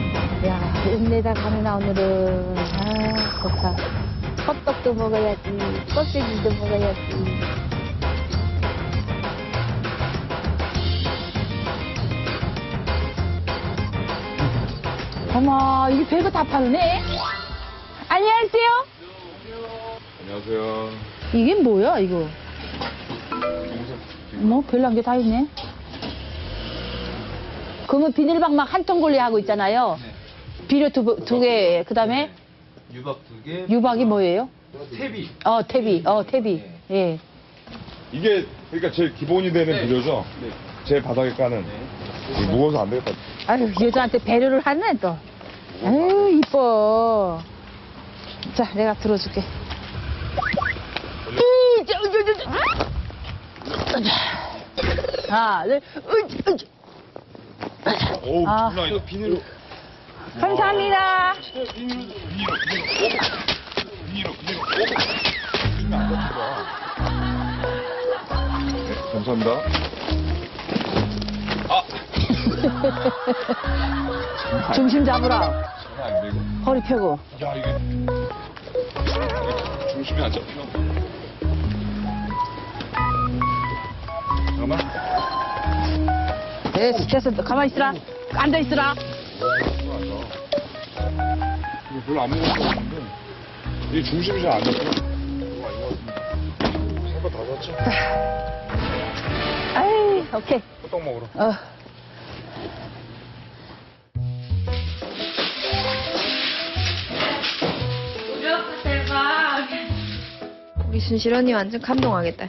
힘내다 가느나 오늘은. 아, 좋다. 헛떡도 먹어야지. 껍데기도 먹어야지. 어머, 이게 별거 다 파네? 안녕하세요? 안녕하세요. 이게 뭐야, 이거? 뭐, 별난 게 다 있네. 그러면 비닐박 막 한 통 걸려 하고 있잖아요. 비료 두 개, 그 다음에? 유박 2개. 유박이 뭐예요? 태비. 태비. 예. 이게 그러니까 제일 기본이 되는 비료죠? 네. 제 바닥에 까는. 무거워서 안 되겠다. 아유, 여자한테 배려를 하네, 또. 아유, 이뻐. 자, 내가 들어줄게. 하나, 둘, 어우, 아. 장난 아니다. 비닐로. 감사합니다. 비닐로. 비닐로. 안 다친다. 네, 감사합니다. 중심 잡으라. 장난 아닌데, 이거? 허리 펴고. 야, 이게 중심이 안 잡혀. 잠깐만. 네, 됐어. 가만히 있으라. 앉아있으라. 이거 별로 안 먹었는데 이게 중심이 잘 안 잡혀. 살바 다 잡죠? 아이, 오케이. 호떡 먹으러. 우리 순실 언니 완전 감동하겠다.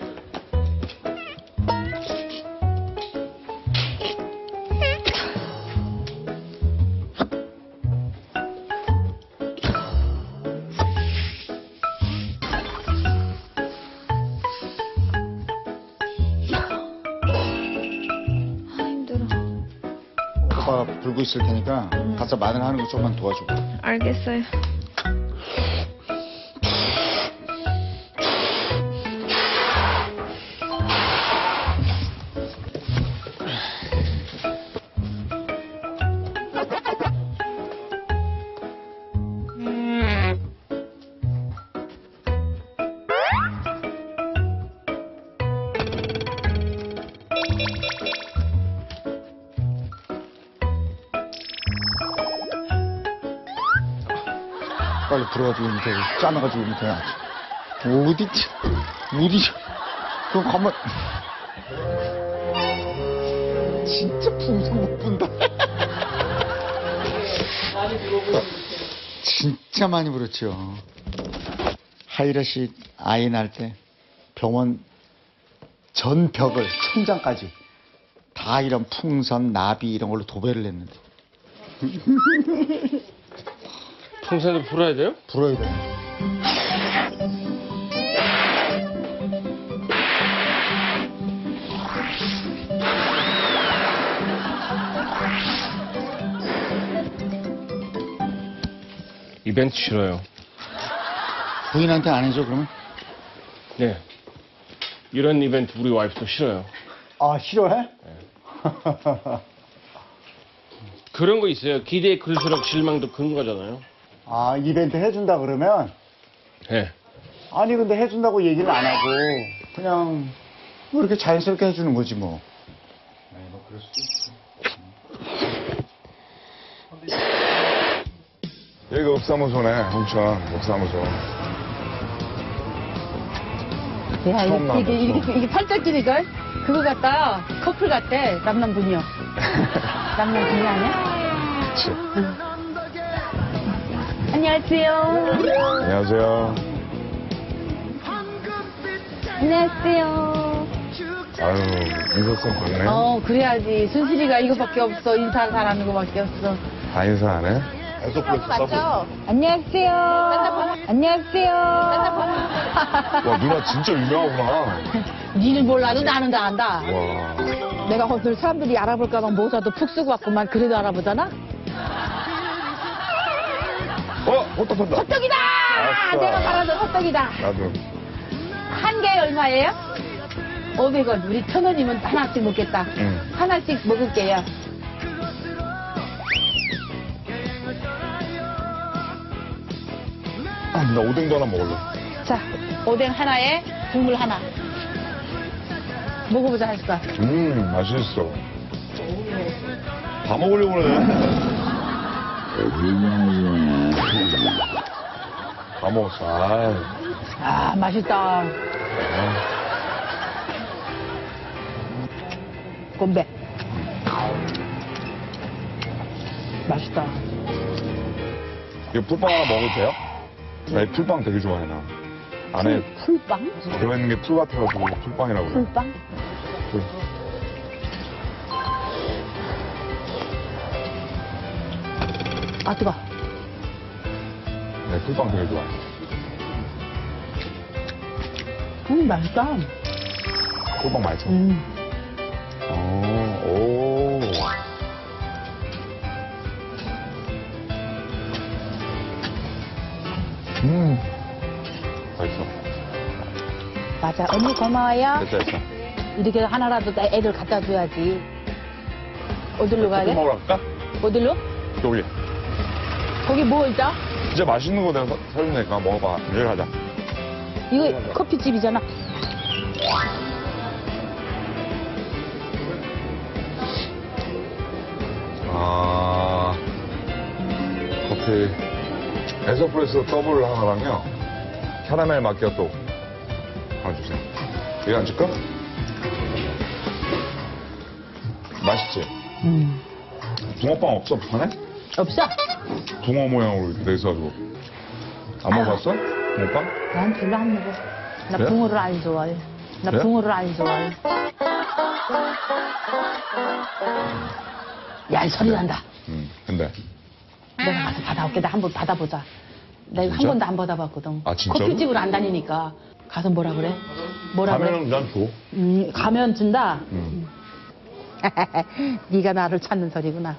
오빠가 불고 있을 테니까 가서 마늘 하는 거 조금만 도와주고. 알겠어요. 빨리 불어가지고 밑에 짜놔가지고 밑에 놔야지. 어디 그럼 가만. 진짜 풍선 못 분다. 진짜 많이 불었죠. 하이라 씨 아이 낳을 때 병원 전 벽을 천장까지 다 이런 풍선, 나비 이런 걸로 도배를 했는데. 풍선을 불어야 돼요? 불어야 돼. 이벤트 싫어요. 부인한테 안 해줘 그러면? 네. 이런 이벤트 우리 와이프도 싫어요. 아 싫어해? 그런 거 있어요. 기대에 클수록 실망도 큰 거잖아요. 아 이벤트 해준다 그러면? 네. 아니 근데 해준다고 얘기를 안 하고 그냥 뭐 이렇게 자연스럽게 해주는 거지 뭐. 뭐 그럴 수도 있어. 여기가 읍사무소네, 홍천 읍사무소. 야, 처음 나왔어. 이게 팔짝지니까 그거 같다. 커플 같아. 남남분이요. 남남분이 아니야? 그치. 안녕하세요. 안녕하세요. 안녕하세요. 아유, 인사성 좋네. 그래야지. 순실이가 이거밖에 없어. 인사를 잘하는 거밖에 없어. 다 인사하네. 계속 맞죠? 안녕하세요. 안녕하세요. 와, 누나 진짜 유명하구나. 니는 몰라도 나는 다 안다. 와. 내가 오늘 사람들이 알아볼까봐 모자도 푹 쓰고 왔구만. 그래도 알아보잖아? 호떡 판다. 호떡이다! 아싸. 내가 말하던 호떡이다. 나도. 한 개에 얼마예요? 500원. 우리 1,000원이면 하나씩 먹겠다. 응. 하나씩 먹을게요. 나 오뎅도 하나 먹을래. 자, 오뎅 하나에 국물 하나. 먹어보자, 하니까. 맛있어. 다 먹으려고 그래. 다 먹었어. 아, 맛있다. 곰배. 맛있다. 이거 풀빵 하나 먹어도 돼요? 나 이 풀빵 되게 좋아해, 나. 안에 풀빵? 들어있는 게 풀 같아가지고 풀빵이라고 그래. 풀빵? 풀. 아, 뜨거. 네, 풀빵 되게 좋아해. 맛있다. 풀빵 맛있어. 맛있어. 맞아. 언니 고마워요. 됐어. 이렇게 하나라도 애들 갖다 줘야지. 어디로 가야 돼? 먹으러 갈까? 어디로? 여기. 거기 뭐 있다? 진짜 맛있는 거 내가 사주니까 먹어봐. 여기 가자. 이거 커피집이잖아. 아, 커피. 에스프레소 더블 하나랑요. 캐러멜 마키아토 하나 주세요. 이거 앉을까? 맛있지? 붕어빵 없어, 북한에? 없어? 붕어 모양으로 이렇게 돼 있어가지고. 안 먹어봤어? 붕어빵? 난 별로 안 먹어. 나 그래? 붕어를 안 좋아해. 나 그래? 붕어를 안 좋아해. 야, 이 소리 난다. 근데. 내가 가서 받아올게. 나 한번 받아보자. 나 이거 한 진짜? 번도 안 받아봤거든. 아, 진짜로? 커피집을 안 다니니까. 가서 뭐라 그래? 뭐라 가면은 그래? 난 줘. 가면 준다? 네가 나를 찾는 소리구나.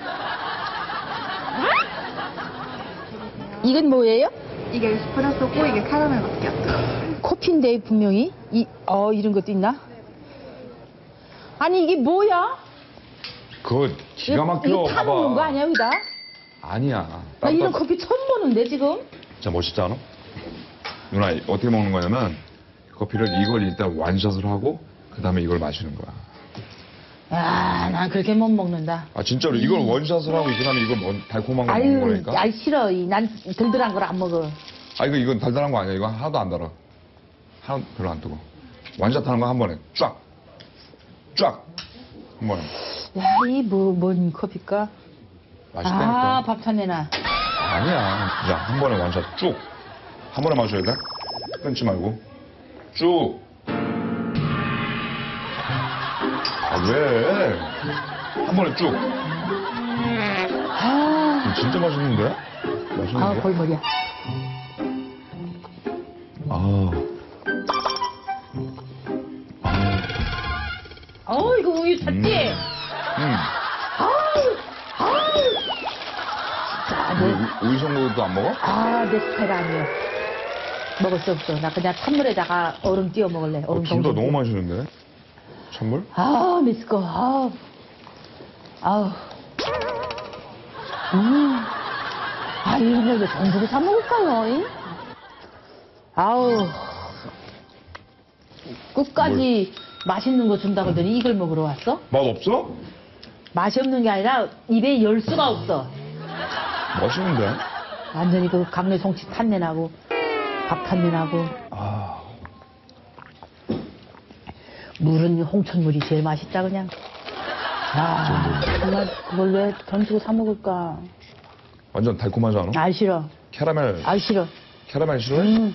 이건 뭐예요? 이게 에스프레소고 이게 카라멜 마키아토. 커피인데 분명히? 이런 것도 있나? 아니 이게 뭐야? 그거 기가 막혀. 이거 타놓는 거 아니야 여기다? 아니야. 나 이런 커피 처음 보는데 지금? 진짜 멋있지 않아? 누나 어떻게 먹는 거냐면 커피를 이걸 일단 완샷을 하고 그 다음에 이걸 마시는 거야. 야, 난 그렇게 못 먹는다. 아 진짜로 이걸 원샷을 하고 그 다음에 이걸 달콤한 거 먹는 거니까. 아유 싫어. 난 들들한 걸 안 먹어. 아 이건 달달한 거 아니야. 이거 하나도 안 달아. 하나 별로 안 뜨거. 완샷 하는 거 한 번에 쫙. 한 번에. 야, 이 뭔 커피일까? 맛있다니까. 아, 밥 타내나. 아니야. 자, 한 번에 완샷 쭉. 한 번에 마셔야 돼. 끊지 말고. 쭉. 아, 왜? 한 번에 쭉. 아, 진짜 맛있는데? 맛있는데? 골머리야. 이거 우유 탔지? 우유 성고도 안 먹어? 내 스타일 아니야. 먹을 수 없어. 나 그냥 찬물에다가 얼음 띄워 먹을래. 얼음 진짜 너무 맛있는데? 찬물? 미스꺼. 이런 걸 돈 주고 사 먹을까요? 끝까지 맛있는 거 준다고 하더니 이걸 먹으러 왔어? 맛 없어? 맛이 없는 게 아니라 입에 열 수가 없어. 맛있는데? 완전히 그 강내 송치 탄내 나고 밥 탄내 나고. 물은 홍천물이 제일 맛있다 그냥. 정말 그걸 왜 돈 주고 사 먹을까? 완전 달콤하지 않아? 싫어. 캐러멜. 싫어. 캐러멜 싫어해?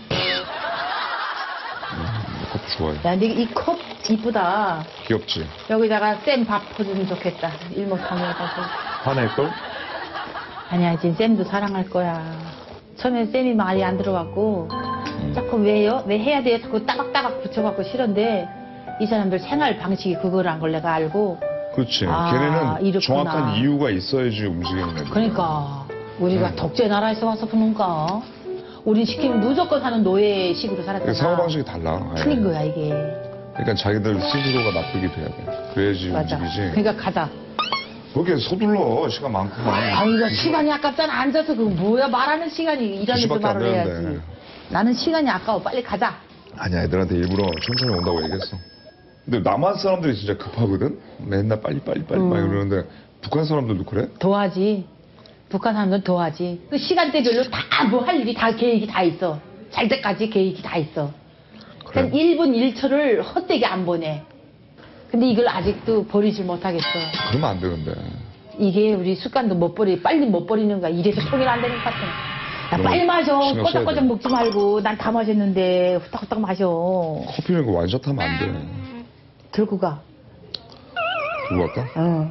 커피 좋아해. 야, 근데 이 컵 이쁘다. 귀엽지? 여기다가 쌤 밥 퍼주면 좋겠다. 일목삼일해가지고. 화낼걸? 아니야, 지금 쌤도 사랑할 거야. 처음에 쌤이 말이 안 들어갔고, 자꾸 왜요? 왜 해야 돼요? 자꾸 따박따박 붙여갖고 싫은데, 이 사람들 생활 방식이 그거란 걸 내가 알고. 그렇지. 아, 걔네는 이렇구나. 정확한 이유가 있어야지 움직이는 애들. 그러니까, 우리가 독재 나라에서 와서 그런가? 우린 시키면 무조건 사는 노예식으로 살았잖아. 사고방식이 달라. 아예. 틀린 거야, 이게. 그러니까 자기들 스스로가 나쁘게 돼야 돼. 그래야지 맞아. 움직이지. 그러니까 가자. 거기에 서둘러 시간 많구만. 아이고, 시간이 아깝잖아. 앉아서 그 뭐야, 말하는 시간이 일하면서 2시밖에 안 말을 되는데. 해야지. 나는 시간이 아까워. 빨리 가자. 아니야, 애들한테 일부러 천천히 온다고 얘기했어. 근데 남한 사람들이 진짜 급하거든? 맨날 빨리 막 이러는데 북한 사람들도 그래? 더하지. 북한 사람들은 더하지. 그 시간대별로 다 뭐 할 일이 다 계획이 다 있어. 잘 때까지 계획이 다 있어. 그래? 그러니까 1분 1초를 헛되게 안 보내. 근데 이걸 아직도 버리질 못하겠어. 그러면 안 되는데. 이게 우리 습관도 못 빨리 못 버리는 거야. 이래서 통일 안 되는 것 같아. 야, 빨리 마셔. 신경 써야 꼬작꼬작 돼. 먹지 말고. 난 다 마셨는데 후딱후딱 마셔. 커피는 그 완샷하면 안 돼. 들고 가. 들고 갈까? 응.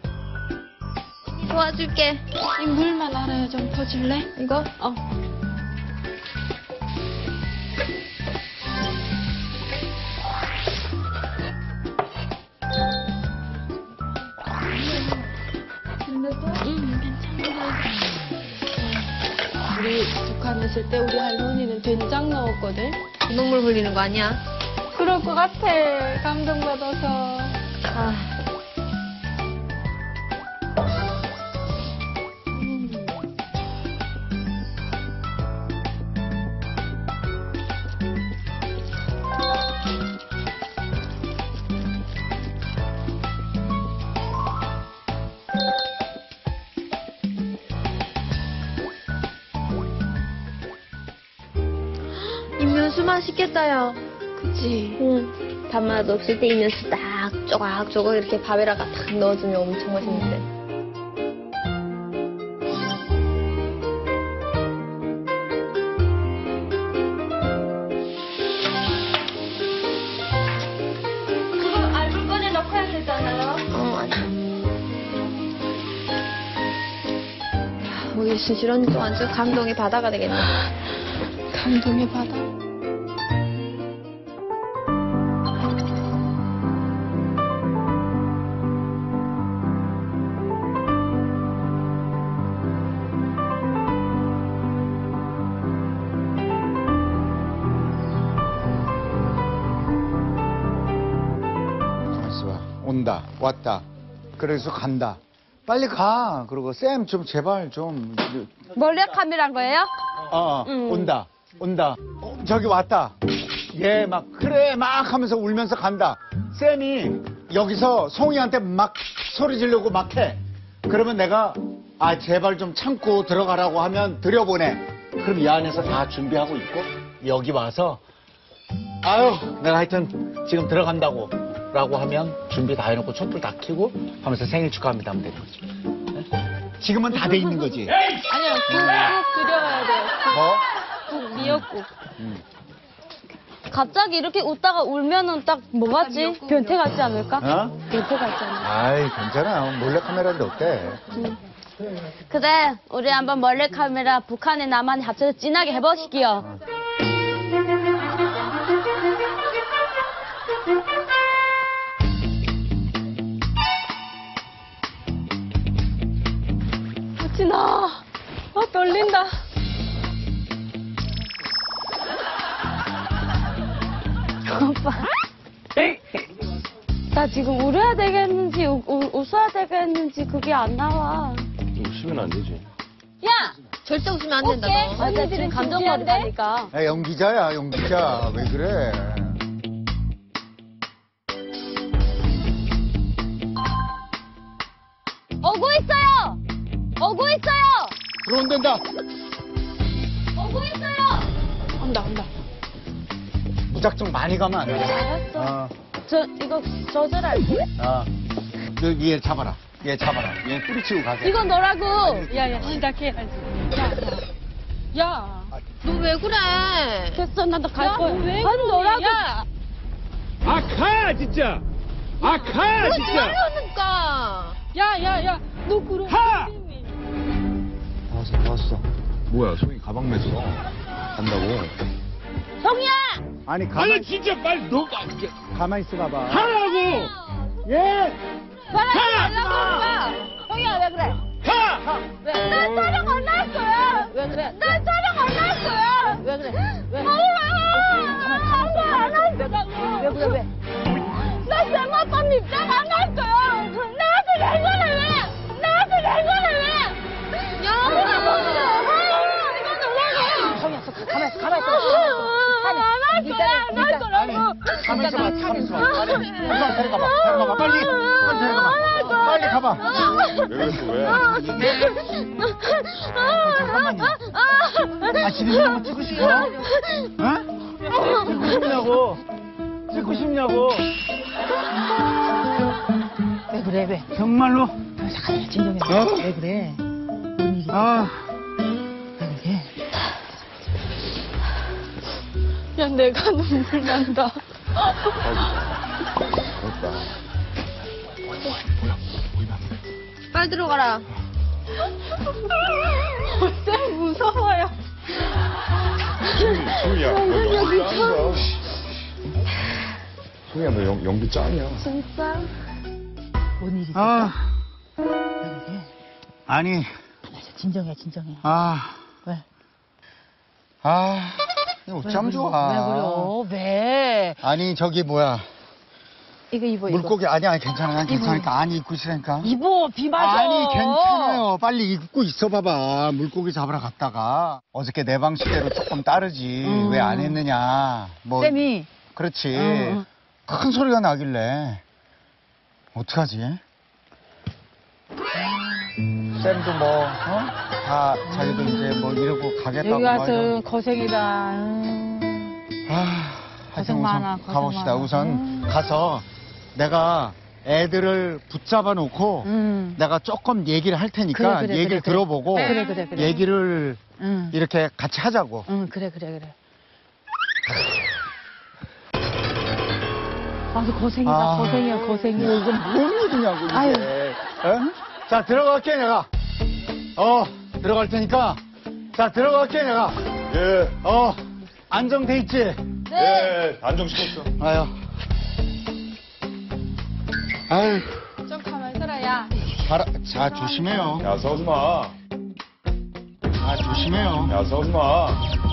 도와줄게. 이 물만 알아요. 좀 퍼줄래? 이거? 우리 북한 있을 때 우리 할머니는 된장 넣었거든. 눈물 흘리는 거 아니야? 그럴 것 같아. 감동받아서. 임면수 맛있겠다요. 그치. 응. 밥맛 없을 때 임면수 딱 조각조각 이렇게 밥에다가 탁 넣어주면 엄청 맛있는데. 그거 알물건에 넣고 해야 되잖아요. 우리 순실언니 또 완전 감동의 바다가 되겠네. 감동의 바다. 가만있어 봐. 온다, 왔다. 그래서 간다. 빨리 가. 그리고 쌤 좀 제발 좀. 몰래 카메라인 거예요? 온다. 저기 왔다. 얘 막 그래 막 하면서 울면서 간다. 쌤이 여기서 송이한테 막 소리 지르고 막 해. 그러면 내가 제발 좀 참고 들어가라고 하면 들여보내. 그럼 이 안에서 다 준비하고 있고 여기 와서 아유 내가 하여튼 지금 들어간다고 라고 하면 준비 다 해놓고 촛불 다 켜고 하면서 생일 축하합니다 하면 되는 거지. 네? 지금은 다 돼 있는 거지. 아니요, 국 끓여야 돼요. 뭐? 국, 미역국. 갑자기 이렇게 웃다가 울면은 딱 뭐 같지? 변태 같지 않을까? 어? 변태 같지 않을까? 아이 괜찮아. 몰래 카메라인데 어때? 그래, 우리 한번 몰래 카메라 북한에 남한이 합쳐서 진하게 해보시기요. 진아, 떨린다. 오빠. 나 지금 울어야 되겠는지 웃어야 되겠는지 그게 안 나와. 웃으면 안 되지. 야! 절대 웃으면 안 된다, 너. 언니들은 감정머리다니까. 야, 연기자야, 연기자. 왜 그래? 오고 있어요! 오고 있어요! 들어온단다. 오고 있어요! 온다. 무작정 많이 가면 안 돼. 알았어. 이거 조절할게. 얘 잡아라. 얘 뿌리치고 가게. 이건 너라고! 야, 시작해야지. 야. 너 왜 그래? 됐어, 나도 갈 거야. 왜 아니, 그러니? 너라고! 야. 가 진짜. 가 진짜. 그러니까. 야. 너 그럼. 가! 다 왔어. 뭐야, 송이 가방 mes어. 간다고. 성이야! 아니, 가만, 진짜 빨리 너 가만 있어 봐봐. 하라고. 예! 말하지 말라고, 성이야, 왜 그래? 가. 왜? 난 촬영 안 할 거야! 왜 그래? 난 촬영 안 할 거야! 왜 그래? 왜? 안 할 거야! 왜? 나 쌤 아빠 입장 안 할 거야! 나한테 왜 그래, 왜? 가만있어. 가만히 데려가봐. 빨리 가봐. 왜 그랬어, 왜? 잠깐만요. 아, 지금 이런 거 찍고 싶어? 찍고 싶냐고. 왜 그래, 왜? 정말로? 잠깐만, 진정해. 왜 그래? 뭔 일이 있어? 왜 그래? 야, 내가 눈물 난다. 빨리 들어가라. 쌤 무서워요. 소희야, 너 연기 짱이야. 소희야, 너 연기 짱이야. 진짜? 뭔 일이 있어? 아, 왜 그래? 아니, 진정해. 왜? 이거 어쩜 좋아. 왜 그래? 왜? 아니, 저기 뭐야. 이거. 물고기, 아니, 괜찮아. 난 괜찮으니까. 아니, 입고 있으라니까. 입어, 비 맞아. 아니, 괜찮아요. 빨리 입고 있어 봐봐. 물고기 잡으러 갔다가. 어저께 내 방식대로 조금 따르지. 왜 안 했느냐. 뭐. 쌤이. 그렇지. 큰 소리가 나길래. 어떡하지? 쌤도 뭐, 다 자기도 이제 뭐 이러고 가겠다고. 여기 와서 말이야. 고생이다. 하여튼 많아, 우선 고생 가봅시다. 많아. 우선 가서 내가 애들을 붙잡아 놓고 내가 조금 얘기를 할 테니까 그래, 얘기를 그래. 들어보고 그래. 얘기를 응. 이렇게 같이 하자고. 응, 그래. 고생이다, 고생이야. 이거 뭔 일이냐고, 이게. 아유. 어? 자, 들어갈게, 내가. 들어갈 테니까. 자, 들어갈게, 내가. 예. 안정돼 있지? 예, 안정시켰어. 아유. 좀 가만히 있어라, 야. 자, 조심해요. 야, 서지 마. 조심해요. 야, 서지 마.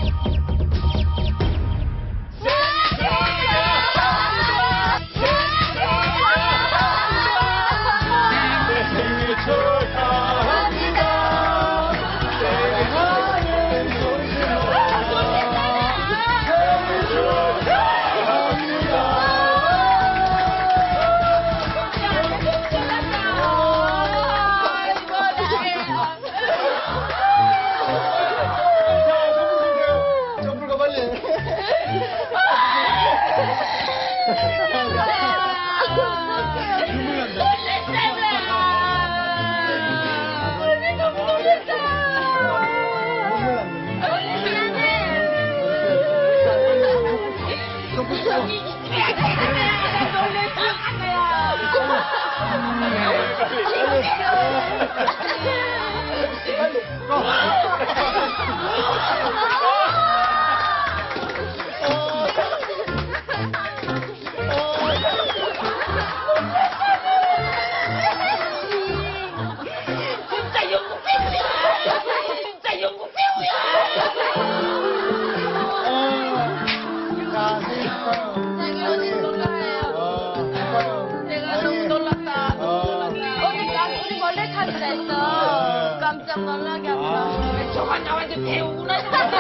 깜짝 놀라게 한다. 저가 나한테 배우구나.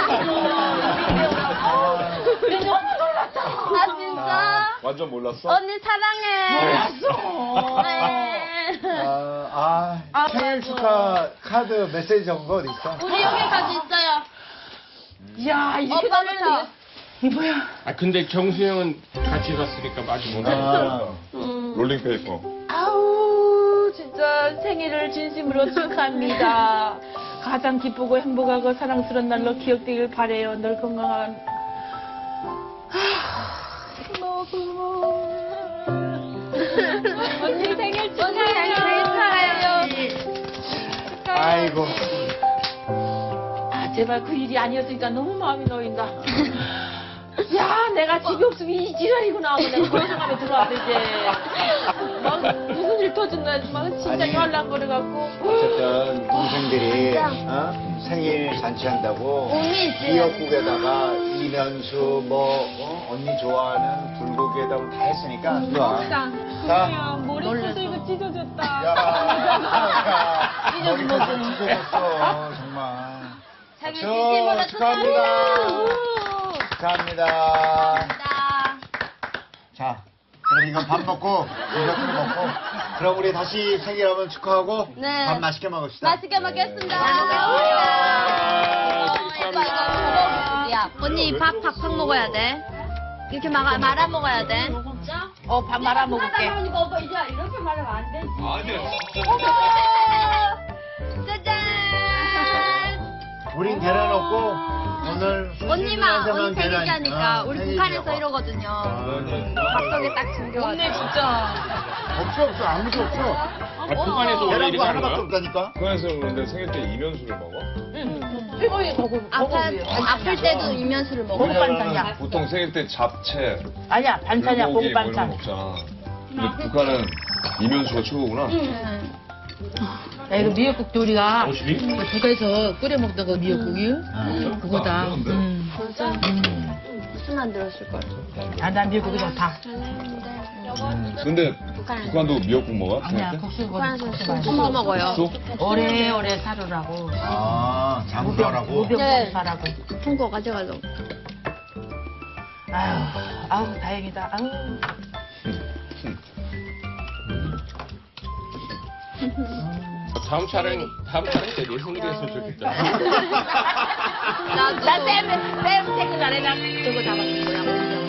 너무 놀랐다. 아, 진짜? 완전 몰랐어? 언니 사랑해. 몰랐어. 네. 생일 축하 카드 메시지 적은 거 어디 있어? 우리 여기까지 있어요. 야, 이렇게 오빠부터. 이거야. 근데 경수 형은 같이 갔으니까 아직 몰라. 롤링페이퍼. 아우, 진짜 생일을 진심으로 축하합니다. 가장 기쁘고 행복하고 사랑스러운 날로 기억되길 바래요. 늘 건강한. 언니 생일 아이고. 아, 제발 그 일이 아니었으니까 너무 마음이 놓인다. 야, 내가 집이 없으면 이 지랄이구나 하고 내가 고생하며 들어와서 이제 막 무슨 일 터진다 했지만 진짜 열랑거려갖고. 어쨌든 동생들이 생일 잔치한다고 미역국에다가 이면수 언니 좋아하는 불고기에다가 다 했으니까 좋아. 자, 머리카락 이거 찢어졌다. 머리카락 찢어졌어 정말. 생일 박수 진심으로 축하합니다. 축하합니다. 자, 그럼 이거 밥 먹고 디저트를 먹고 그럼 우리 다시 생일 한번 축하하고 네. 밥 맛있게 먹읍시다. 맛있게 먹겠습니다. 야, 언니 밥 팍팍 먹어야 돼. 이렇게 말아 먹어야 돼. 밥 말아 먹을게. 오빠 이제 이렇게 말하면 안 되지. 짜잔! 우린 계란 없고 오늘 언니만, 언니 계란. 생일자니까. 어, 우리 생일이야. 북한에서 이러거든요. 밥속에 딱 챙겨가지고. 언니 진짜. 없어 아무도 없어. 북한에서 원래 계란도 이렇게 하는 하나밖에 거야? 없다니까. 북한에서 그런데 생일 때 이면수를 먹어? 아플 때도 이면수를 먹어. 고기 반찬이야. 보통 생일 때 잡채, 아니야, 반찬이야, 불고기 고기 뭐 이런 거 반찬. 먹잖아. 근데 북한은 이면수가 최고구나. 야, 이거 미역국도 우리가 오십이? 북에서 끓여 먹던 거 미역국이 그거다. 무슨 만들었을 걸. 난 미역국이 좋다. 근데 북한도 미역국 먹어? 아니야, 생일 때? 국수 국수 먹어요. 국수? 오래오래 살으라고. 장수하라고. 무병 살라고. 통거 가져가려고. 아우, 다행이다. 아우. 다음 차례 때 내 생일이었으면 좋겠다. 나 쌤 체크 잘해. 나 저거 잡았을 거야.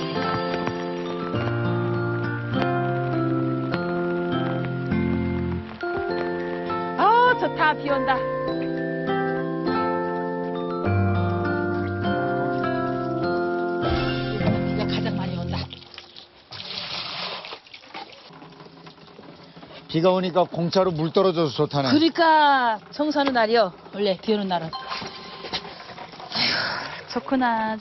좋다. 비 온다. 비가 가장 많이 온다. 비가 오니까 공짜로 물 떨어져서 좋다네. 그러니까 청소하는 날이요. 원래 비 오는 날은. 아휴, 좋구나.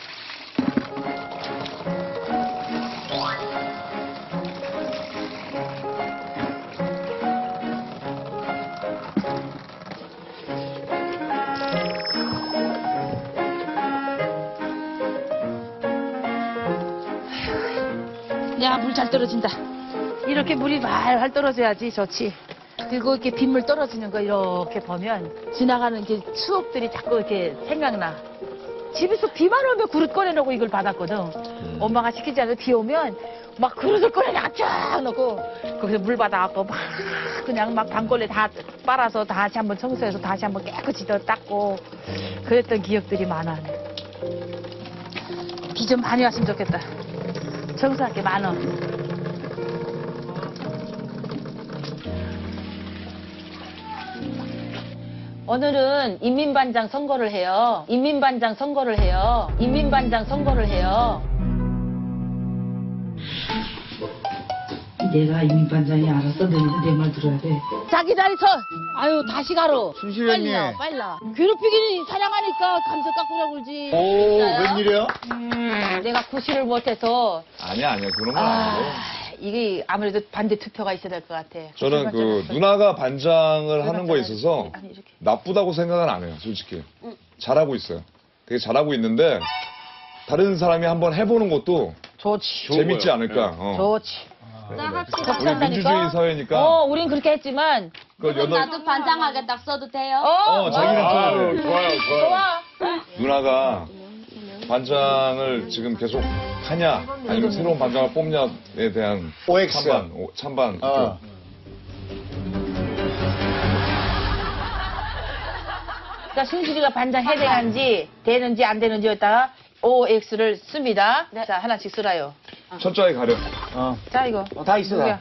야, 물 잘 떨어진다. 이렇게 물이 말할 떨어져야지 좋지. 그리고 이렇게 빗물 떨어지는 거 이렇게 보면 지나가는 게 추억들이 자꾸 이렇게 생각나. 집에서 비만 오면 그릇 꺼내놓고 이걸 받았거든. 엄마가 시키지 않아도 비 오면 막 그릇을 꺼내다가 쫙 넣고 거기서 물 받아갖고 막 그냥 막 방걸레 다 빨아서 다시 한번 청소해서 다시 한번 깨끗이 더 닦고 그랬던 기억들이 많아. 비 좀 많이 왔으면 좋겠다. 청소할 게 많아. 오늘은 인민반장 선거를 해요. 인민반장 선거를 해요. 내가 인민반장이 알아서 너희도 내 말 들어야 돼. 자기 자리 서. 아유, 다시 가로. 순실현님. 빨리 나. 괴롭히기는 사랑하니까 감정 깎으라고 그러지. 오, 웬일이야? 내가 구실을 못해서. 아니야. 그런 건 아니고. 이게 아무래도 반대 투표가 있어야 될 것 같아. 저는 그 누나가 반장을 하는 거에 있어서 아니, 이렇게. 나쁘다고 생각은 안 해요, 솔직히. 잘하고 있어요. 되게 잘하고 있는데 다른 사람이 한번 해보는 것도 좋지. 재밌지 거예요. 않을까. 좋지. 우리 민주주의 사회니까. 우린 그렇게 했지만. 그 나도 반장하게 딱 써도 돼요? 자기는 써야 돼. 좋아요. 누나가 반장을 지금 계속 하냐, 아니면 새로운 반장을 뽑냐에 대한 OX. 찬반. 그러니까 순실이가 반장 해대한지 되는지 안 되는지였다가 OX를 씁니다. 자, 하나씩 쓰라요. 철저하게 가려. 자, 이거. 다 있어, 다.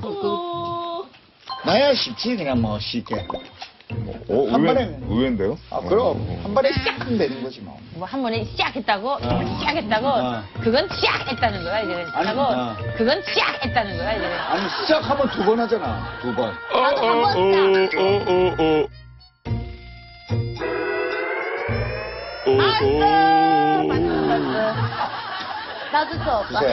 누구야? 나야 쉽지, 그냥 뭐, 쉽게. 한 번에. 의외인데요? 그럼. 한 번에 싹 하면 되는 거지, 뭐. 뭐 한 번에 시작했다고? 그건 시작했다는 거야, 이제. 그건 시작했다는 거야, 이제. 아니, 시작하면 2번 하잖아. 2번. 나도 한번 시작. 나도 써, 오빠.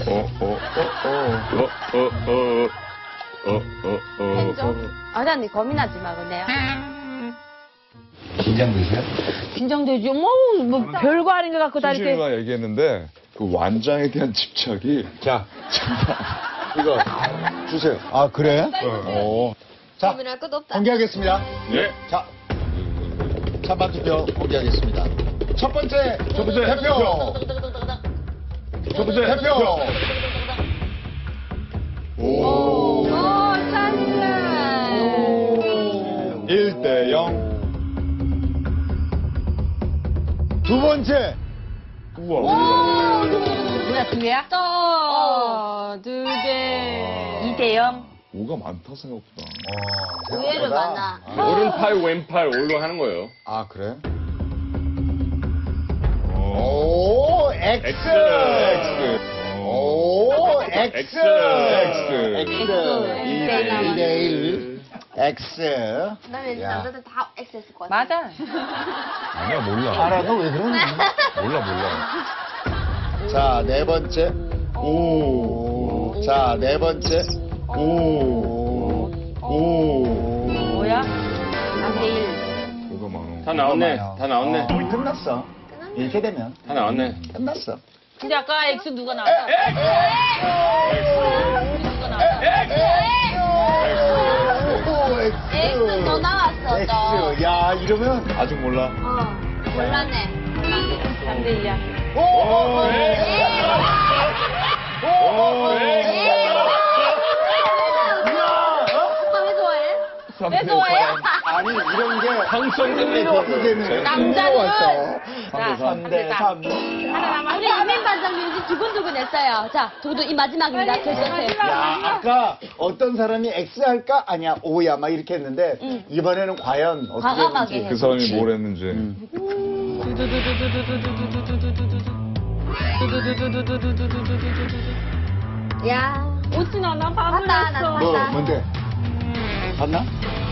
해줘. 아니, 고민하지 마, 그냥. 긴장되세요? 긴장되지. 뭐 별거 아닌 것 같고 다 이렇게. 순실이가 얘기했는데 그 완장에 대한 집착이 자, 이거 주세요. 아, 그래? 자, 고민할 것도 없다. 공개하겠습니다. 예. 자, 찬반 투표 공개하겠습니다. 첫 번째 대표. 첫 번째 대표. 오, 찬스. 1대0. 두 번째. 누가 두 개야? 두 개. 2대0. 5가 많다 생각보다. 의외로 많아. 오른팔 왼팔 올로 하는 거예요. 아, 그래? 오, X. X. 오, X. X. 2대1. X. 나 왠지 야. 남자들 다 X 했을 것 같아. 맞아. 아니야, 몰라. 알아, 너 왜 그러니? 몰라. 자, 네 번째. 오. 자, 네 번째. 오. 뭐야? 3대1. 5가 많아. 다 나왔네. 다 나왔네. 끝났어. 이렇게 되면. 다 나왔네. 끝났어. 근데 아까 X 누가 나왔어? 누가 나왔어? 오, X 더 나왔어, X. 또. 야, 이러면. 아직 몰라. 몰랐네. 3대1이야. 오, 오빠 왜 좋아해? 왜 좋아해? 아니, 이런 게. 방송국에 남자는. 자, 3대3. 우리 이민 반장 왠지 두근두근했어요. 자, 저도 이 마지막입니다. 결정해. 야, 아까 어떤 사람이 X 할까? 아니야, O야. 막 이렇게 했는데, 이번에는 과연 어떻게 과감하게 했는지. 그 사람이 뭘 했는지. 야, 오진아, 나 밥을 봤다, 했어. 나 뭐, 봤다. 뭔데? 봤나?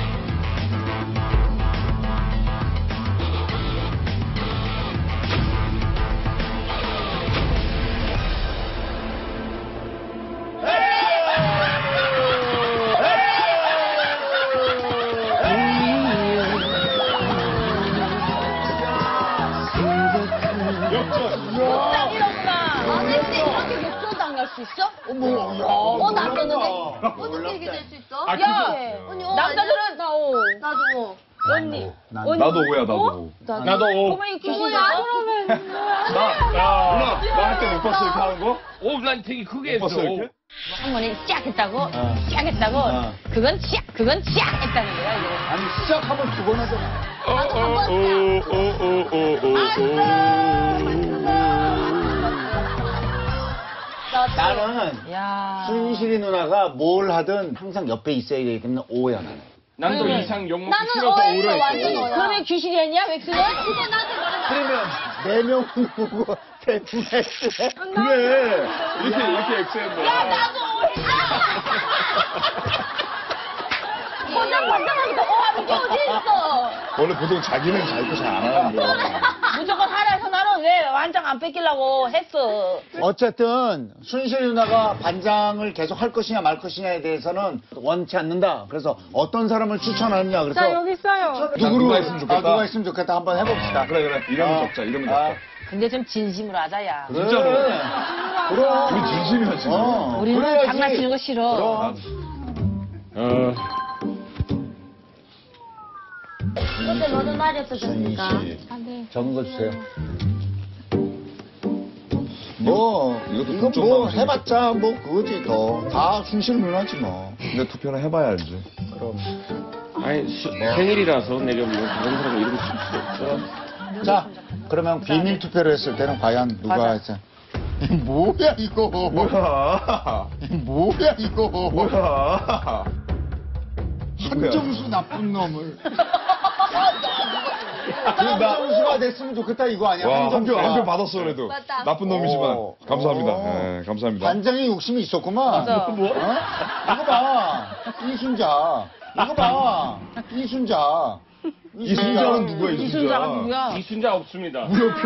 아니, 근데 이렇게 역전 당할 수 있어? 나 떴는데? 어떻게 이게 될 수 있어? 언니, 남자들은 다 오. 나도 뭐. 언니. 나도 5야, 나도 5. 나도 오. 어머니 귀신이야? 누나, 나 할 때 못 봤어, 이렇게 하는 거? 오, 난 되게 크게 못 했어. 봤어, 이렇게? 어머니 시작했다고? 시작했다고? 그건 시작했다는 거야, 이거. 아니, 시작하면 두 번 하잖아. 나는 야. 순실이 누나가 뭘 하든 항상 옆에 있어야 되기 때문에 O야, 나는. 난도 이상 욕먹기 나는 싫어서 어했어, 오래 완전 했어. 어야. 그러면 귀신이 했냐, 웩스는? 그거 나한테 말해. 그러면 4명은 누구, 3명은 X해? 그래. 이렇게 X했네. 번장하니까 하는 게 어디 있어? 원래 보통 자기는 자기 거 잘 안 하는 거야. 무조건 하라 해서 나는 왜 완장 안 뺏기려고 했어. 어쨌든 순실이 누나가 반장을 계속 할 것이냐 말 것이냐에 대해서는 원치 않는다. 그래서 어떤 사람을 추천하느냐. 그래서 자, 여기 있어요. 누가 있으면 좋겠다. 누가 있으면 좋겠다. 한번 해봅시다. 그래. 이러면 적자, 이러면 적자. 근데 좀 진심으로 하자, 야. 진짜로. 그럼. 우리 진심이야, 지금. 우리는 그래야지. 장난치는 거 싫어. 근데 너는 말이 없어졌으니까. 순실. 적은 거 주세요. 뭐, 이것도 이거 좀 뭐 나오지. 해봤자 뭐 그거지 더. 다 순실 누나지 뭐. 근데 투표는 해봐야 알지. 그럼. 아니, 생일이라서 내가 뭐 다른 사람 이름 쓸 수 없어. 자, 그러면 비밀 투표를 했을 때는 과연 누가 했어? 뭐야 이거? 뭐야? 뭐야 이거? 뭐야? 한정수 나쁜 놈을. 한정수가 됐으면 좋겠다 이거 아니야? 와, 한정수가. 한 표 받았어, 그래도. 맞다. 나쁜 놈이지만. 어. 감사합니다. 어. 네, 감사합니다. 반장의 욕심이 있었구만. 맞아. 뭐? 어? 이거 봐. 이순자. 이거 봐. 이순자. 이순자는 누구야, 이순자? 이순자가 누구야? 이순자 없습니다. 무효표.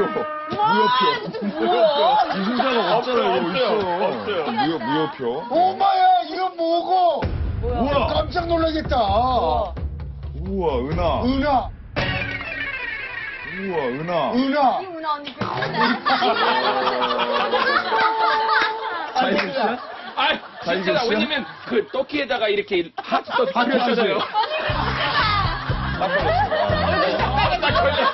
무효표. 이순자가 없잖아요, 이거 있어. 없어요. 무효표. 오마야, 이거 뭐고? 뭐야? 깜짝 놀라겠다. 우와, 은하. 은하. 우와, 은하. 은하. 이 문화 언니 자이글 씨야? 아, 진짜 씨야? 왜냐면 그 떡기에다가 이렇게 하트 떡 하트 잖아요 딱 걸렸어. 딱 걸려.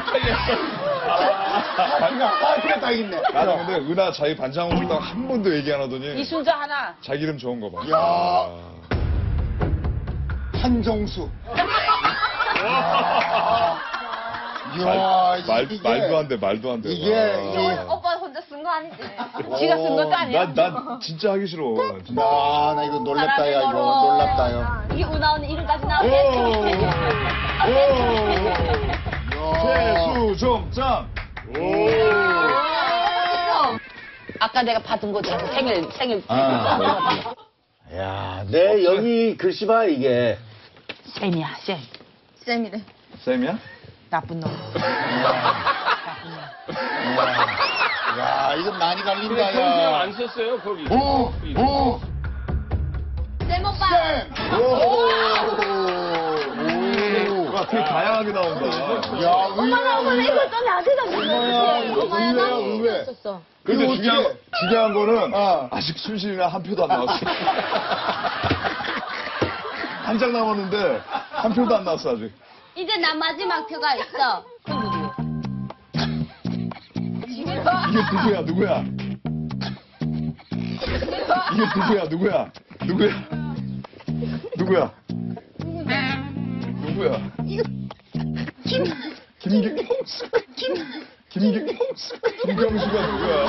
그래 딱 있네. 나도 근데 은하 자기 반장 온다고 한 번도 얘기 안 하더니 이순자 하나. 자기 이름 좋은 거 봐. 야. 한정수. 이야, 말도 안 돼, 말도 안 돼. 이게 오빠 혼자 쓴 거 아니지? 지가 쓴 것도 아니야. 난 진짜 하기 싫어. 진짜. 나 이거 놀랍다, 야, 이거 놀랍다, 야. 이게 운하 언니 이름까지 나오네. 최수종장. 아까 내가 받은 거잖아. 생일. 야, 내 여기 글씨 봐, 이게. 쌤이야, 쌤. 쌤이래. 쌤이야? 나쁜 놈. 야, 이거 많이 갈린다, 평소에 야. 안 썼어요 거기. 쌤 오빠. 와, 되게 다양하게 나온다. 야, 엄마 나오면 이거 좀 나한테다 의외야, 의외. 근데 중요한 거는 아직 순실이나 한 표도 안 나왔어. 한 장 남았는데 한 표도 안 나왔어 아직. 이제 나 마지막 표가 있어. 이게 누구야? 이게 누구야? 김경수가 누구야?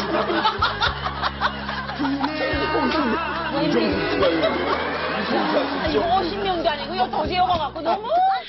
이거 50명도 아니고 이거 도저히 영화 갖고 너무.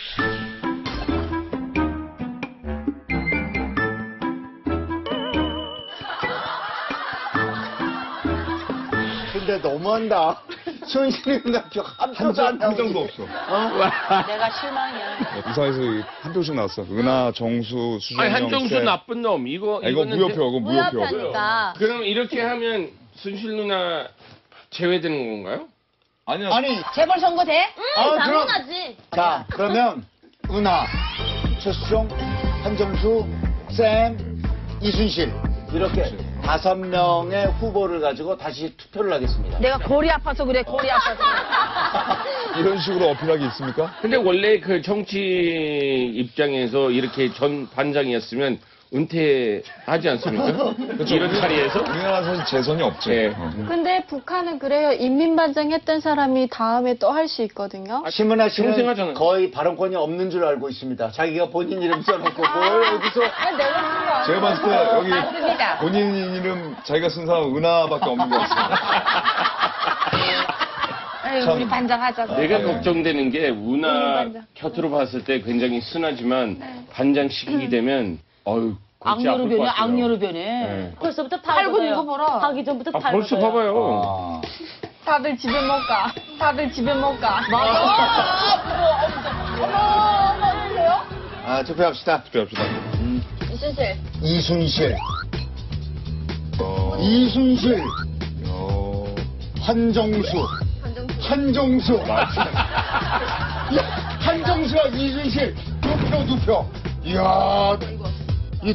근데 너무한다. 순실이 누나표 한 표도 안 나오지. 한 장도 없어. 내가 실망이야. 이상해서 한 표씩 나왔어. 은하, 정수, 수정영, 아니 한정수 쌤. 나쁜 놈 이거. 이거 이거는 무효표, 무효표니까. 그럼 이렇게 하면 순실 누나 제외되는 건가요? 아니야. 아니, 재벌선거 돼? 당연하지. 자, 그러면 은하, 최수종, 한정수, 쌤, 이순실 이렇게 5명의 후보를 가지고 다시 투표를 하겠습니다. 내가 골이 아파서 그래, 골이 아파서. 이런 식으로 어필하기 있습니까? 근데 원래 그 정치 입장에서 이렇게 전 반장이었으면 은퇴하지 않습니까? 이런 자리에서? 우리나라 사실 재선이 없지. 네. 근데 북한은 그래요. 인민반장 했던 사람이 다음에 또 할 수 있거든요. 심은하 씨는 평생하잖아요. 거의 발언권이 없는 줄 알고 있습니다. 자기가 본인 이름 써놓고 뭘 어디서 제가 봤을 때 여기 맞습니다. 본인 이름 자기가 쓴 사람은 은하밖에 없는 것 같습니다. 아유, 우리 반장 하자고. 내가 걱정되는 게 운하 곁으로 봤을 때 굉장히 순하지만 반장 시기가 되면 어휴 골치 아플 것 같아요. 악녀로 변해. 네. 벌써부터 팔고 있는 거 봐라. 하기 전부터 팔고. 벌써 봐봐요. 다들 집에 못 가. 다들 집에 못 가. 투표합시다. 이순실. 이순실. 이순실. 한정수. 한정수와 이순실 두 표. 이야, 이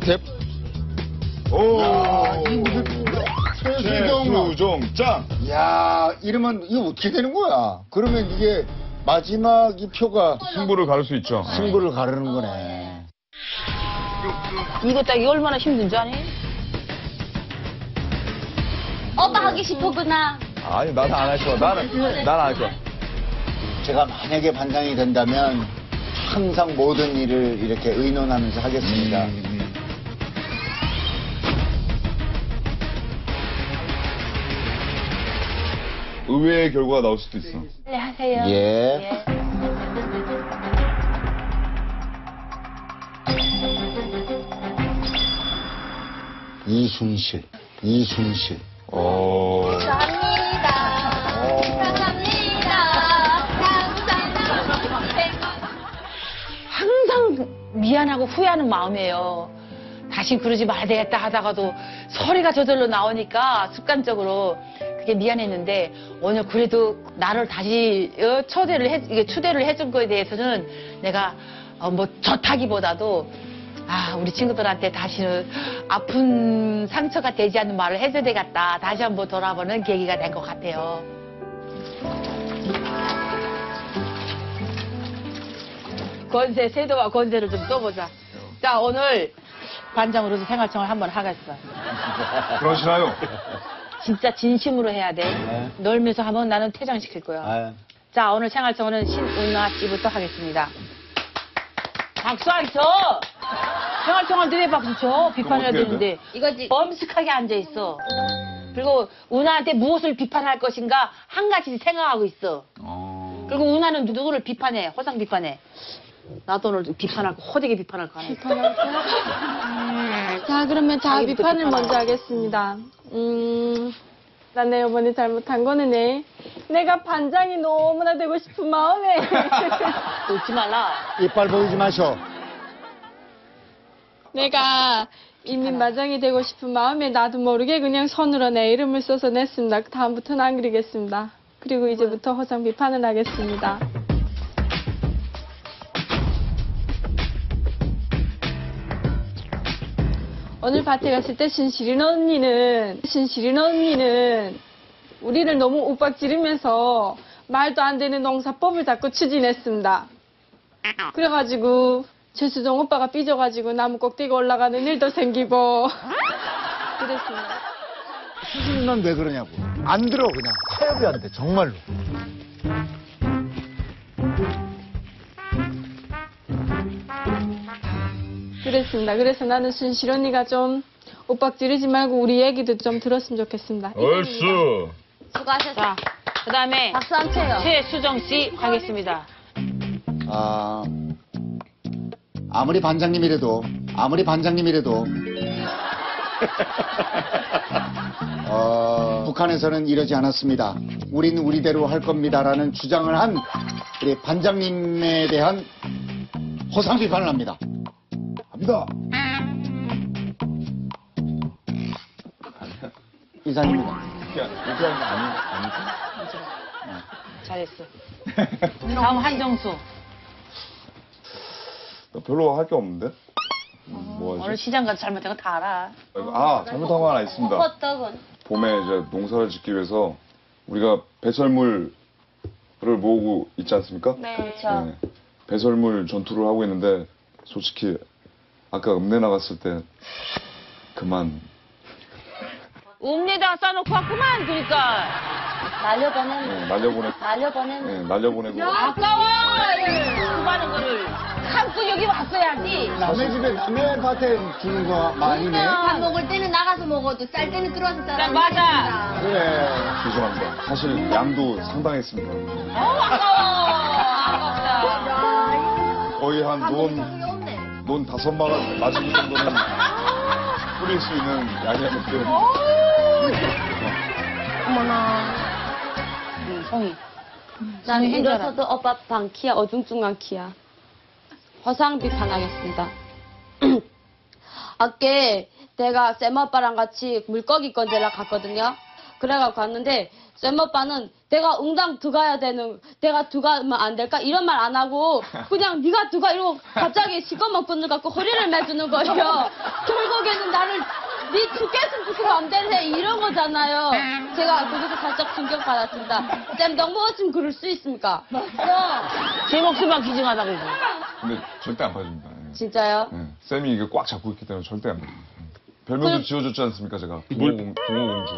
이 무슨 최수종장. 이야, 이러면 이게 어떻게 되는 거야? 그러면 이게 마지막 이 표가 승부를 가를 수 있죠. 승부를 가르는 거네. 이거 따기 얼마나 힘든지 아니? 오빠 하기 싶었구나. 아니 나는 안 할 거야. 나는 안 할 거야. 제가 만약에 반장이 된다면 항상 모든 일을 이렇게 의논하면서 하겠습니다. 의외의 결과가 나올 수도 있어. 네, 하세요. 예. 이순실. 감사합니다. 항상 미안하고 후회하는 마음이에요. 다시 그러지 말아야 되겠다 하다가도 소리가 저절로 나오니까 습관적으로 그게 미안했는데 오늘 그래도 나를 다시 추대를 해준 거에 대해서는 내가 뭐 좋다기보다도 우리 친구들한테 다시는 아픈 상처가 되지 않는 말을 해줘야 되겠다. 다시 한번 돌아보는 계기가 된 것 같아요. 세도와 권세를 좀 써보자. 자, 오늘 반장으로서 생활청을 한번 하겠어. 그러시나요? 진짜 진심으로 해야 돼. 네. 놀면서 하면 나는 퇴장시킬 거야. 아, 자, 오늘 생활청은 신은아 씨부터 하겠습니다. 박수 안 쳐! 생활청한테 왜 박수 쳐? 비판해야 어떻게 해야 되는데. 이거지. 엄숙하게 앉아있어. 그리고 은하한테 무엇을 비판할 것인가 한 가지 생각하고 있어. 그리고 은하는 누구를 비판해. 호상 비판해. 나도 오늘 비판할 거, 호되게 비판할 거 하나 있어. 자, 그러면 자기부터 비판을 비판하라. 먼저 하겠습니다. 난 내 이번에 잘못한 거는 내가 반장이 너무나 되고 싶은 마음에. 웃지 말라. 이빨 보이지 마셔. 내가 인민반장이 되고 싶은 마음에 나도 모르게 그냥 손으로 내 이름을 써서 냈습니다. 다음부터는 안 그리겠습니다. 그리고 이제부터 호상 비판을 하겠습니다. 오늘 밭에 갔을 때 신시린 언니는 우리를 너무 윽박지르면서 말도 안 되는 농사법을 자꾸 추진했습니다. 그래가지고 최수정 오빠가 삐져가지고 나무 꼭대기 올라가는 일도 생기고 그랬습니다. 수진이는 왜 그러냐고. 안 들어 그냥. 타협이 안 돼. 정말로. 그랬습니다. 그래서 나는 순실 언니가 좀 윽박지르지 말고 우리 얘기도 좀 들었으면 좋겠습니다. 얼쑤. 수고하셨어요. 자, 그 다음에 박수 한 채요. 최수정 씨 하겠습니다. 아무리 반장님이라도 북한에서는 이러지 않았습니다. 우린 우리대로 할 겁니다라는 주장을 한 우리 반장님에 대한 호상 비판을 합니다. 합니다. 이상입니다. 잘했어. 다음 한정수. 별로 할 게 없는데? 뭐 오늘 하지? 시장 가서 잘못한 거 다 알아. 잘못한 거 하나 있습니다. 어떡은. 봄에 이제 농사를 짓기 위해서 우리가 배설물을 모으고 있지 않습니까? 네. 그렇죠. 네. 배설물 전투를 하고 있는데 솔직히 아까 읍내 나갔을 때 그만 읍내다가 싸놓고 왔구만, 그러니까. 날려보내고 아까워! 수많은 거를. 참고 여기 왔어야지. 남의 집에 남의 밭에 주는 거 아니네. 밥 먹을 때는 나가서 먹어도 쌀 때는 들어와서 싸라. 맞아. 그래. 죄송합니다. 사실 양도 상당했습니다. 아깝다. 거의 한 논 5마리 맞은 정도는 뿌릴 수 있는 양이었는데 성이. 난 일어서도 오빠 방키야 어중중한 키야. 허상 비판하겠습니다. 아까 내가 쌤 오빠랑 같이 물고기 건지러 갔거든요. 그래갖고 갔는데 쌤 오빠는 내가 응당 들어가야 되는, 내가 들어가면 안 될까? 이런 말 안 하고 그냥 네가 들어가 이러고 갑자기 시꺼먼 끈을 갖고 허리를 매주는 거예요. 결국에는 나를 네 죽겠으면 죽으면 안 되네 이런 거잖아요. 제가 거기서 살짝 충격받았습니다. 쌤 너무 좀 그럴 수 있습니까? 제 목숨만 기증하다 그러죠. 근데 절대 안 빠집니다. 예. 진짜요? 예. 쌤이 이거 꽉 잡고 있기 때문에 절대 안 빠집니다. 별명도 지어줬지 않습니까, 제가? 붕어공주.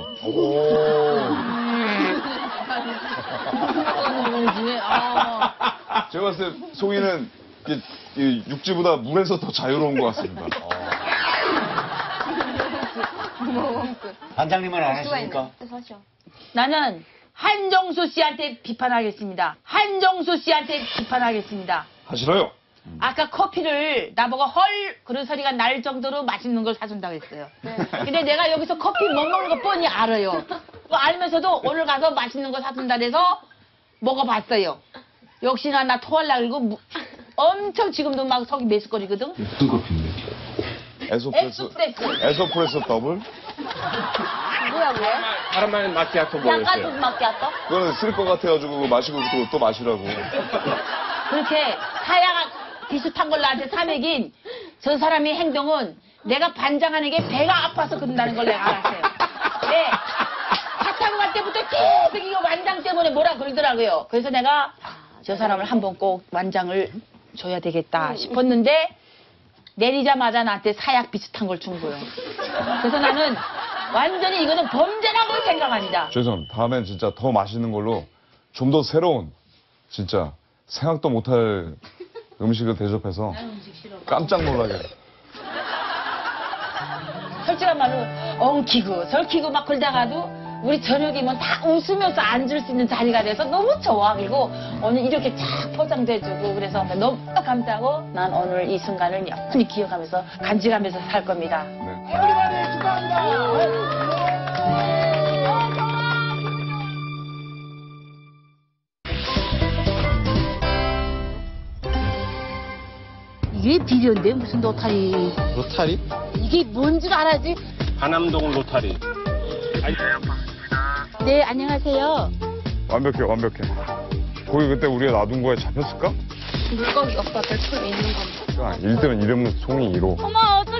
제가 봤을 때 송이는 이 육지보다 물에서 더 자유로운 것 같습니다. 반장님은 안 하십니까? 나는 한정수 씨한테 비판하겠습니다. 한정수 씨한테 비판하겠습니다. 하시나요? 아까 커피를 나보고 헐 그런 소리가 날 정도로 맛있는 걸 사준다고 했어요. 근데 내가 여기서 커피 못 먹는 거 뻔히 알아요. 알면서도 오늘 가서 맛있는 거 사준다 그래서 먹어봤어요. 역시나 나 토할라 그러고 엄청 지금도 막 속이 메스거리거든. 무슨 커피인데? 에소프레소 더블? 뭐야? 카라멜 마키아토 약간 뭐였어요? 좀 마키아토? 그거는 쓸 것 같아가지고 마시고 또 마시라고. 그렇게 사양 비슷한 걸 나한테 사먹인 저 사람의 행동은 내가 반장하는 게 배가 아파서 그런다는 걸 내가 알았어요. 네. 차 타고 갈 때부터 계속 이거 완장 때문에 뭐라 그러더라고요. 그래서 내가 저 사람을 한번 꼭 완장을 줘야 되겠다 싶었는데 내리자마자 나한테 사약 비슷한 걸 준 거예요. 그래서 나는 완전히 이거는 범죄라고 생각합니다. 죄송합니다. 다음엔 진짜 더 맛있는 걸로 좀 더 새로운 진짜 생각도 못할 음식을 대접해서 깜짝 놀라게. 솔직한 말로 엉키고 설키고 막 그러다가도 우리 저녁이면 다 웃으면서 앉을 수 있는 자리가 돼서 너무 좋아. 그리고 오늘 이렇게 쫙 포장돼주고 그래서 너무 감사하고 난 오늘 이 순간을 영원히 기억하면서 간직하면서 살 겁니다. 오랜만에 축하합니다. 이게 비료인데 무슨 로타리. 로타리? 이게 뭔 줄 알아지? 하남동 로타리. 네, 안녕하세요. 완벽해. 거기 그때 우리가 놔둔 거에 잡혔을까? 물고기 오빠 벽돌에 있는 건데. 1등은 이름은 송이 1호. 어머, 어쩌